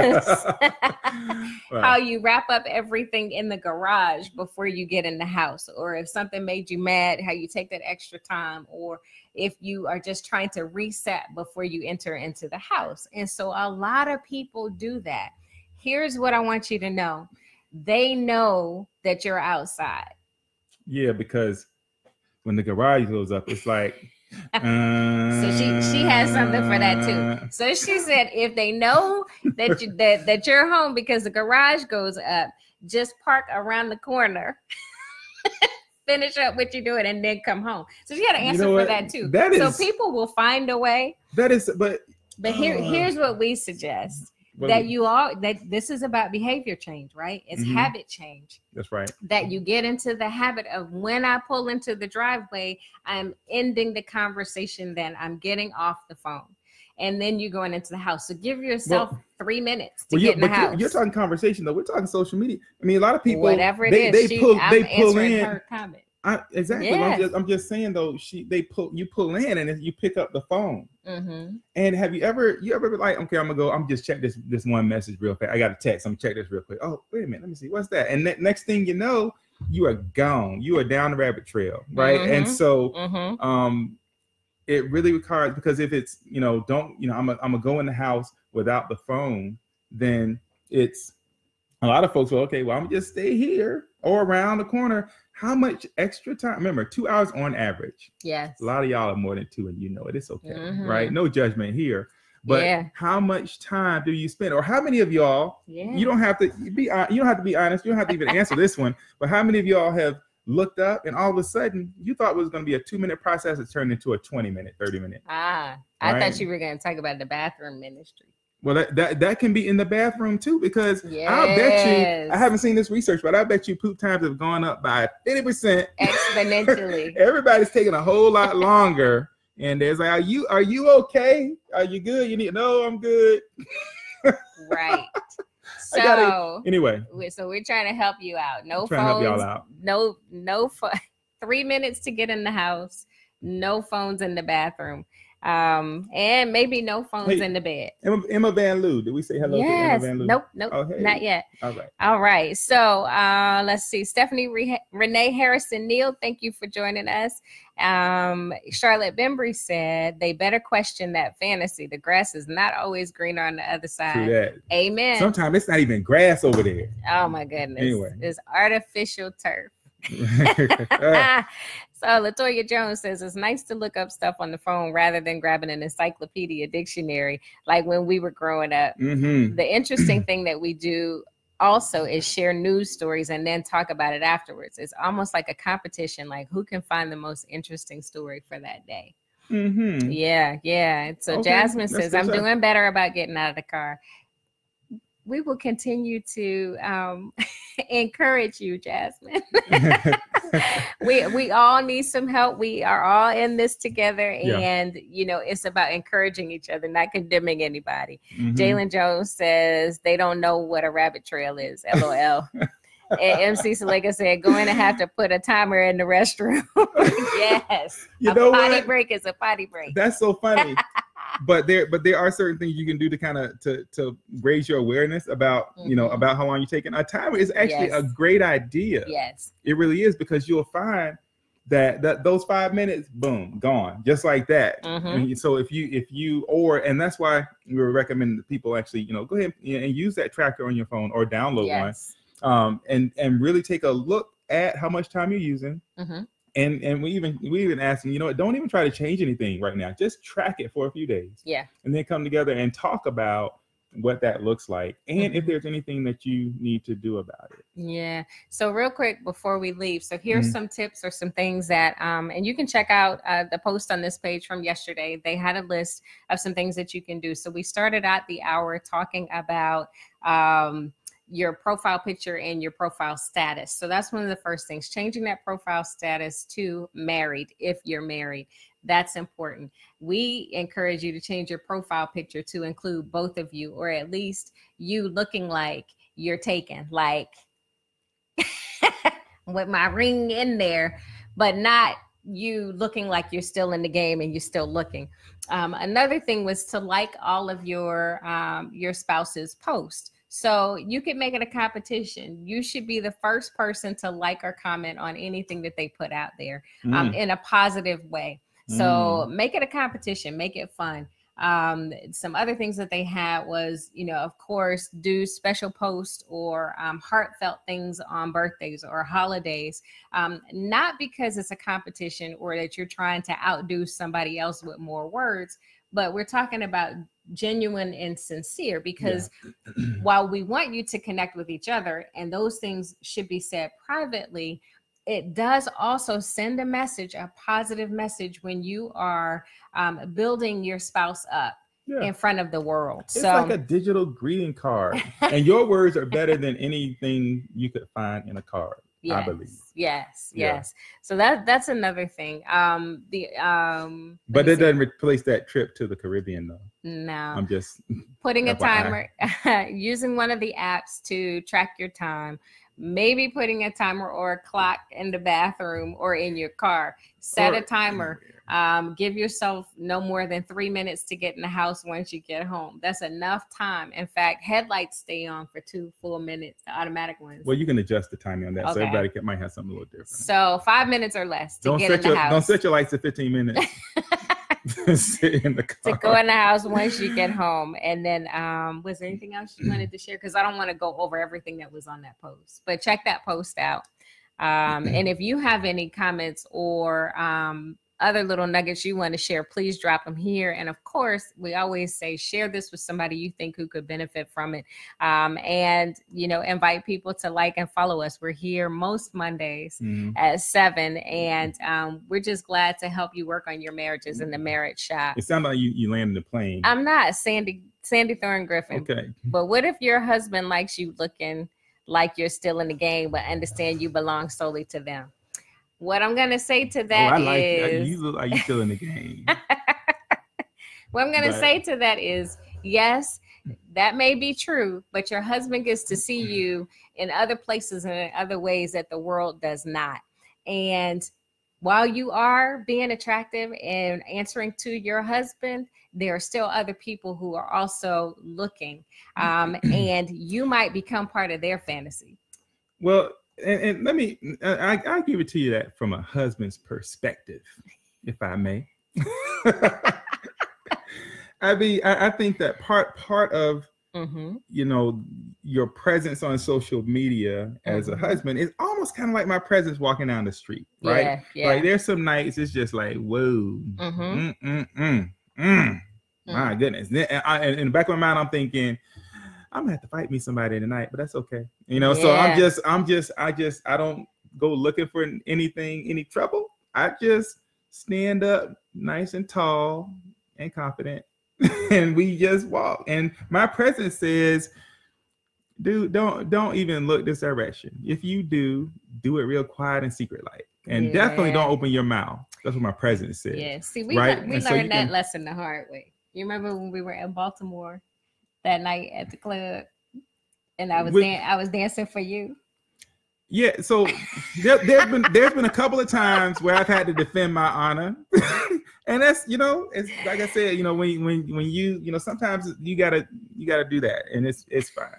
Wow. how you wrap up everything in the garage before you get in the house, or if something made you mad, how you take that extra time, or if you are just trying to reset before you enter into the house. And so a lot of people do that. Here's what I want you to know. They know that you're outside. Yeah, because when the garage goes up, it's like. Uh, So she she has something for that too. So she said if they know that you that, that you're home because the garage goes up, just park around the corner. Finish up what you're doing and then come home. So she had an You answer know for what? that too. That so is- people will find a way. That is, but But here, Uh, here's what we suggest. what that we- you all that this is about behavior change, right? It's Mhm. habit change. That's right. That you get into the habit of when I pull into the driveway, I'm ending the conversation, then I'm getting off the phone. And then you're going into the house. So give yourself Well- three minutes to Well, get you, in the but you're, house. you're talking conversation though. We're talking social media. I mean, a lot of people, Whatever it they, is, they she, pull, I'm they pull answering in. her comment. I, exactly. I'm, Yes. just, I'm just saying though. She, they pull, you pull in, and then you pick up the phone. Mm-hmm. And have you ever, you ever been like, okay, I'm gonna go. I'm just check this this one message real fast. I got a text. I'm gonna check this real quick. Oh, wait a minute. Let me see. What's that? And ne- next thing you know, you are gone. You are down the rabbit trail, right? And Mhm. so, Mm-hmm. um, it really requires, because if it's, you know, don't, you know, I'm gonna I'm gonna go in the house without the phone, then it's a lot of folks. Well, okay, well, I'm gonna just stay here or around the corner. How much extra time? Remember, two hours on average. Yes. A lot of y'all are more than two, and you know it. It's okay, Mhm. right? No judgment here. But Yeah. how much time do you spend, or how many of y'all? Yeah. You don't have to be. hon- You don't have to be honest. You don't have to even answer this one. But how many of y'all have looked up, and all of a sudden you thought it was going to be a two minute process. It turned into a twenty minute, thirty minute. Ah, I Right. thought you were going to talk about the bathroom ministry. Well, that, that that can be in the bathroom too, because I'll bet you, Yes. I haven't seen this research, but I bet you poop times have gone up by fifty percent. Exponentially. Everybody's taking a whole lot longer. And there's like, are you are you okay? Are you good? You need no, I'm good. Right. I gotta- So, Anyway, we- so we're trying to help you out. No I'm trying to help phones. y'all out. No, no, pho- three minutes to get in the house. No phones in the bathroom. Um, and maybe no phones Hey, in the bed. Emma, Emma Van Loo. Did we say hello to Emma Yes. Van Loo? Nope. Nope. Oh, hey. Not yet. All right. All right. So uh, let's see. Stephanie Re- Renee Harrison Neal, thank you for joining us. Um, Charlotte Bembry said they better question that fantasy. The grass is not always greener on the other True side. that. Amen. Sometimes it's not even grass over there. Oh my goodness. Anyway. It's artificial turf. Uh, So Latoya Jones says it's nice to look up stuff on the phone rather than grabbing an encyclopedia dictionary like when we were growing up. mhm. The interesting thing that we do also is share news stories and then talk about it afterwards. It's almost like a competition, like who can find the most interesting story for that day. Mhm. Yeah, yeah. So Okay, Jasmine that's says, good I'm stuff. doing better about getting out of the car. We will continue to um, encourage you, Jasmine. we we all need some help. We are all in this together, Yeah. and you know it's about encouraging each other, not condemning anybody. Mhm. Jalen Jones says they don't know what a rabbit trail is. L O L. And M C Salega said, going to have to put a timer in the restroom. Yes. You a know potty what? break is a potty break. That's so funny. but there but there are certain things you can do to kind of to to raise your awareness about you know Mhm. about how long you're taking. A timer is actually Yes. a great idea. Yes. It really is, because you'll find that that those five minutes, boom, gone, just like that. Mhm. And so if you if you or and that's why we would recommend that people actually you know go ahead and use that tracker on your phone or download Yes. one, um, and and really take a look at how much time you're using. Mhm. And and we even we even asked them, you know what, don't even try to change anything right now. Just track it for a few days. Yeah. And then come together and talk about what that looks like, and if Mhm. there's anything that you need to do about it. Yeah. So real quick before we leave, so here's Mhm. some tips or some things that, um, and you can check out uh, the post on this page from yesterday. They had a list of some things that you can do. So we started out the hour talking about um, your profile picture and your profile status. So that's one of the first things, changing that profile status to married if you're married. That's important. We encourage you to change your profile picture to include both of you, or at least you looking like you're taken, like with my ring in there, but not you looking like you're still in the game and you're still looking. Um, another thing was to like all of your um, your spouse's posts. So you can make it a competition. You should be the first person to like or comment on anything that they put out there um, Mm. in a positive way. So make it a competition, make it fun. Um, some other things that they had was, you know, of course, do special posts or um, heartfelt things on birthdays or holidays, um, not because it's a competition or that you're trying to outdo somebody else with more words, but we're talking about genuine and sincere, because while we want you to connect with each other and those things should be said privately, it does also send a message, a positive message, when you are um, building your spouse up Yeah. in front of the world. It's so like a digital greeting card, and your words are better than anything you could find in a card. yes, I believe. yes, Yeah. yes. So that that's another thing. Um, the um, let But me it see. doesn't replace that trip to the Caribbean, though. no. I'm just Putting a F Y I. timer, using one of the apps to track your time, maybe putting a timer or a clock in the bathroom or in your car. Set a Or- timer. Um, give yourself no more than three minutes to get in the house once you get home. That's enough time. In fact, headlights stay on for two full minutes, the automatic ones. Well, you can adjust the timing on that, so Okay. everybody can, might have something a little different. So five minutes or less to Don't get in set the your house. don't set your lights to fifteen minutes. Sit in the car. To go in the house once you get home. And then um was there anything else you wanted to share? Because I don't want to go over everything that was on that post, but check that post out. Um and if you have any comments or um other little nuggets you want to share, please drop them here. And of course, we always say, share this with somebody you think who could benefit from it. Um, and, you know, invite people to like and follow us. We're here most Mondays mm-hmm. at seven. And um, we're just glad to help you work on your marriages in the Marriage Shop. It sounds like you, you landed the plane. I'm not Sandy, Sandy Thorne Griffin. Okay. But what if your husband likes you looking like you're still in the game, but understand you belong solely to them? What I'm going to say to that oh, I like, is... You look like you're still in the game. What I'm going to but... say to that is, yes, that may be true, but your husband gets to see you in other places and in other ways that the world does not. And while you are being attractive and answering to your husband, there are still other people who are also looking. Um, and you might become part of their fantasy. Well, And, and let me, I, I'll give it to you that from a husband's perspective, if I may. I mean, I, I think that part part of, mm-hmm. you know, your presence on social media as mm-hmm. a husband is almost kind of like my presence walking down the street, right? Yeah, yeah. Like there's some nights it's just like, whoa, mm-hmm. mm, mm, mm, mm. My goodness. Then, I, and in the back of my mind, I'm thinking, I'm gonna have to fight me somebody tonight, but that's okay. You know, yeah. so I'm just, I'm just, I just, I don't go looking for anything, any trouble. I just stand up nice and tall and confident and we just walk. And my presence says, dude, don't, don't even look this direction. If you do, do it real quiet and secret like, and yeah. definitely don't open your mouth. That's what my presence says. Yeah. See, we, right? le- we and learned so that can, lesson the hard way. You remember when we were in Baltimore that night at the club, and I was With, dan- I was dancing for you. Yeah, so there, there's been there's been a couple of times where I've had to defend my honor, and that's you know it's like I said, you know when when when you you know sometimes you gotta you gotta do that, and it's it's fine.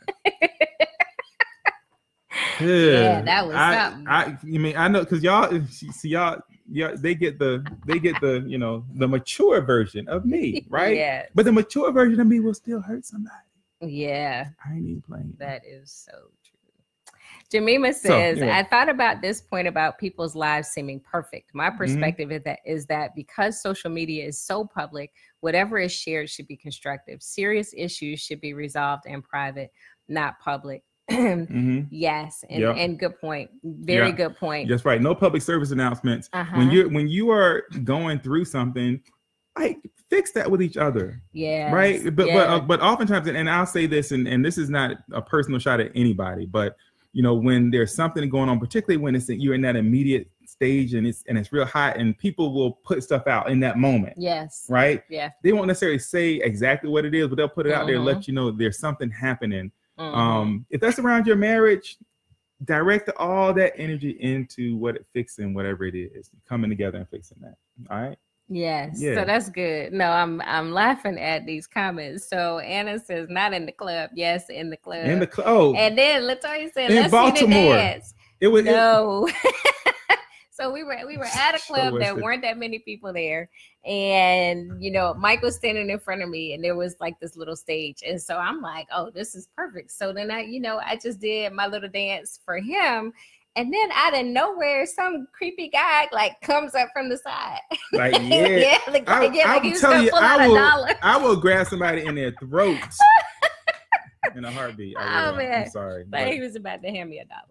yeah, yeah, that was I, something. I, I mean I know because y'all see y'all. Yeah, they get the they get the you know the mature version of me, right? Yeah. But the mature version of me will still hurt somebody. Yeah. I ain't even playing. That is so true. Jemima says, so, yeah. I thought about this point about people's lives seeming perfect. My perspective mm-hmm. is that is that because social media is so public, whatever is shared should be constructive. Serious issues should be resolved in private, not public. mm-hmm. Yes, and, yep. and good point. Very yeah. good point. That's right. No public service announcements. Uh-huh. When you're when you are going through something, like fix that with each other. Yeah. Right. But yeah. but uh, but oftentimes, and, and I'll say this, and, and this is not a personal shot at anybody, but you know, when there's something going on, particularly when it's you're in that immediate stage and it's and it's real hot, and people will put stuff out in that moment. Yes. Right. Yeah. They won't necessarily say exactly what it is, but they'll put it mm-hmm. out there and let you know there's something happening. Mm-hmm. Um, if that's around your marriage, direct all that energy into what it fixing, whatever it is, coming together and fixing that. All right. Yes. Yeah. So that's good. No, I'm I'm laughing at these comments. So Anna says not in the club. Yes, in the club. In the club. Oh. And then Latoya said, in let's Baltimore. see the dance. It was no. It, So we were we were at a club. There it. weren't that many people there, and you know Mike was standing in front of me, and there was like this little stage, and so I'm like, oh, this is perfect. So then I, you know, I just did my little dance for him, and then out of nowhere, some creepy guy like comes up from the side. Like yeah, yeah, like, I, yeah, like I'm telling you, I will, I will grab somebody in their throats in a heartbeat. I oh man, I'm sorry, but, but he was about to hand me a dollar.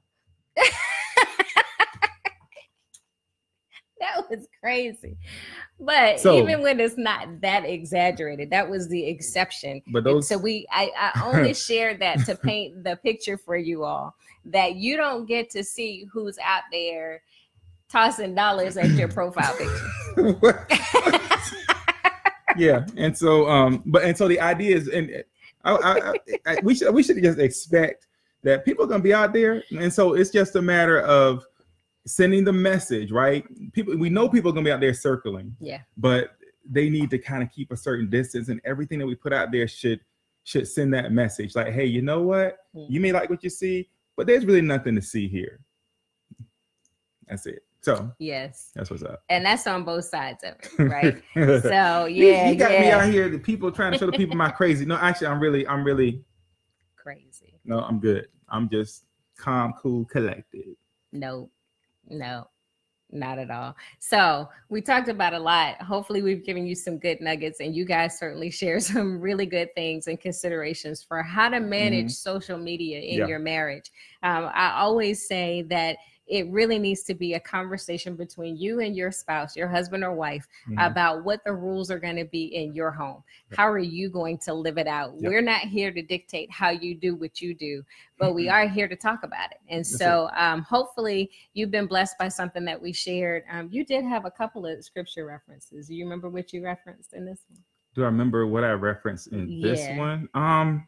That was crazy. But so, even when it's not that exaggerated, that was the exception. But those... So we I, I only shared that to paint the picture for you all, that you don't get to see who's out there tossing dollars at your profile picture. Yeah. And so um but and so the idea is, and I, I, I, we should we should just expect that people are gonna be out there. And so it's just a matter of sending the message, right? People, we know people are gonna be out there circling, yeah, but they need to kind of keep a certain distance, and everything that we put out there should should send that message, like, hey, you know what? Mm-hmm. You may like what you see, but there's really nothing to see here. That's it. So yes, that's what's up, and that's on both sides of it, right? So yeah, you, you got yeah. me out here. The people trying to show the people my crazy. No, actually, I'm really, I'm really crazy. No, I'm good. I'm just calm, cool, collected. No. No, Not at all. So we talked about a lot. Hopefully we've given you some good nuggets, and you guys certainly share some really good things and considerations for how to manage mm-hmm. social media in yeah. your marriage. Um, I always say that it really needs to be a conversation between you and your spouse, your husband or wife, mm-hmm. about what the rules are going to be in your home. Yep. How are you going to live it out? Yep. We're not here to dictate how you do what you do, but mm-hmm. we are here to talk about it. And That's so it. um, hopefully you've been blessed by something that we shared. Um, you did have a couple of scripture references. Do you remember what you referenced in this one? Do I remember what I referenced in yeah. this one? Um,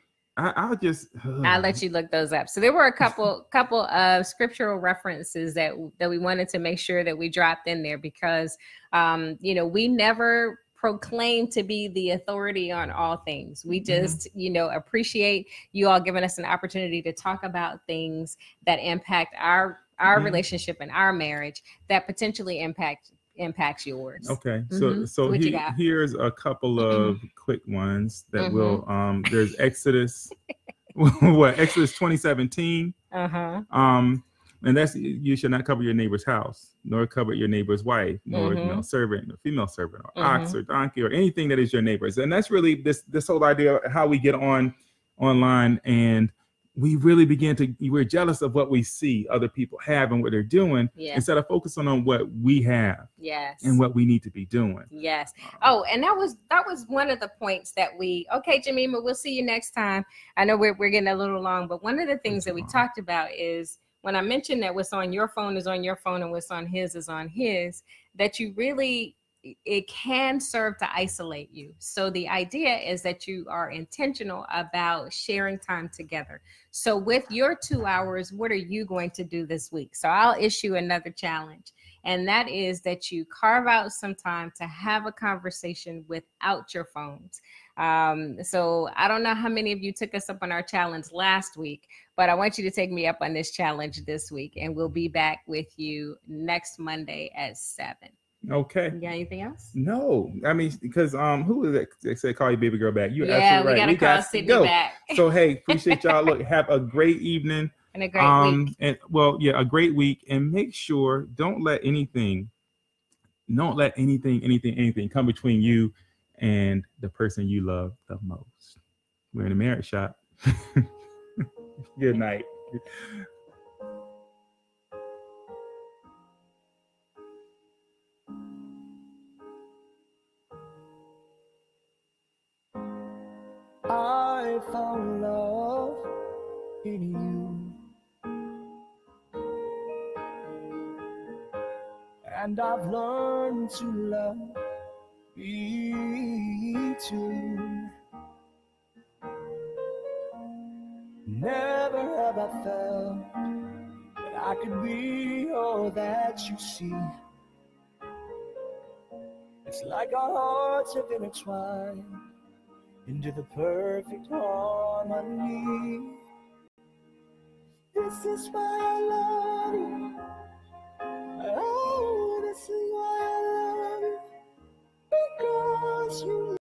I, I'll just. Uh, I'll let you look those up. So there were a couple, couple of scriptural references that that we wanted to make sure that we dropped in there because, um, you know, we never proclaim to be the authority on all things. We just, mm-hmm. you know, appreciate you all giving us an opportunity to talk about things that impact our our mm-hmm. relationship and our marriage that potentially impact impacts yours. Okay, so mm-hmm. so he, here's a couple of quick ones that mm-hmm. will um there's Exodus what Exodus twenty seventeen uh-huh um and that's you should not cover your neighbor's house nor cover your neighbor's wife nor mm-hmm. male servant or female servant or mm-hmm. ox or donkey or anything that is your neighbor's. And that's really this this whole idea of how we get on online, and we really begin to, we're jealous of what we see other people have and what they're doing yeah. instead of focusing on what we have yes. and what we need to be doing. Yes. Oh, and that was, that was one of the points that we, okay, Jemima, we'll see you next time. I know we're, we're getting a little long, but one of the things that we talked about is when I mentioned that what's on your phone is on your phone and what's on his is on his, that you really, it can serve to isolate you. So the idea is that you are intentional about sharing time together. So with your two hours, what are you going to do this week? So I'll issue another challenge. And that is that you carve out some time to have a conversation without your phones. Um, so I don't know how many of you took us up on our challenge last week, but I want you to take me up on this challenge this week. And we'll be back with you next Monday at seven. Okay. You got anything else? No, I mean, because um, who was it that said call your baby girl back? You're yeah, absolutely right. We gotta we call Sydney go. back. So hey, appreciate y'all. Look, have a great evening and a great um, week. And well, yeah, a great week. And make sure don't let anything, don't let anything, anything, anything come between you and the person you love the most. We're in a marriage shop. Good night. I found love in you, and I've learned to love you too. Never have I felt that I could be all that you see. It's like our hearts have intertwined into the perfect harmony. This is why I love you. Oh, this is why I love you. Because you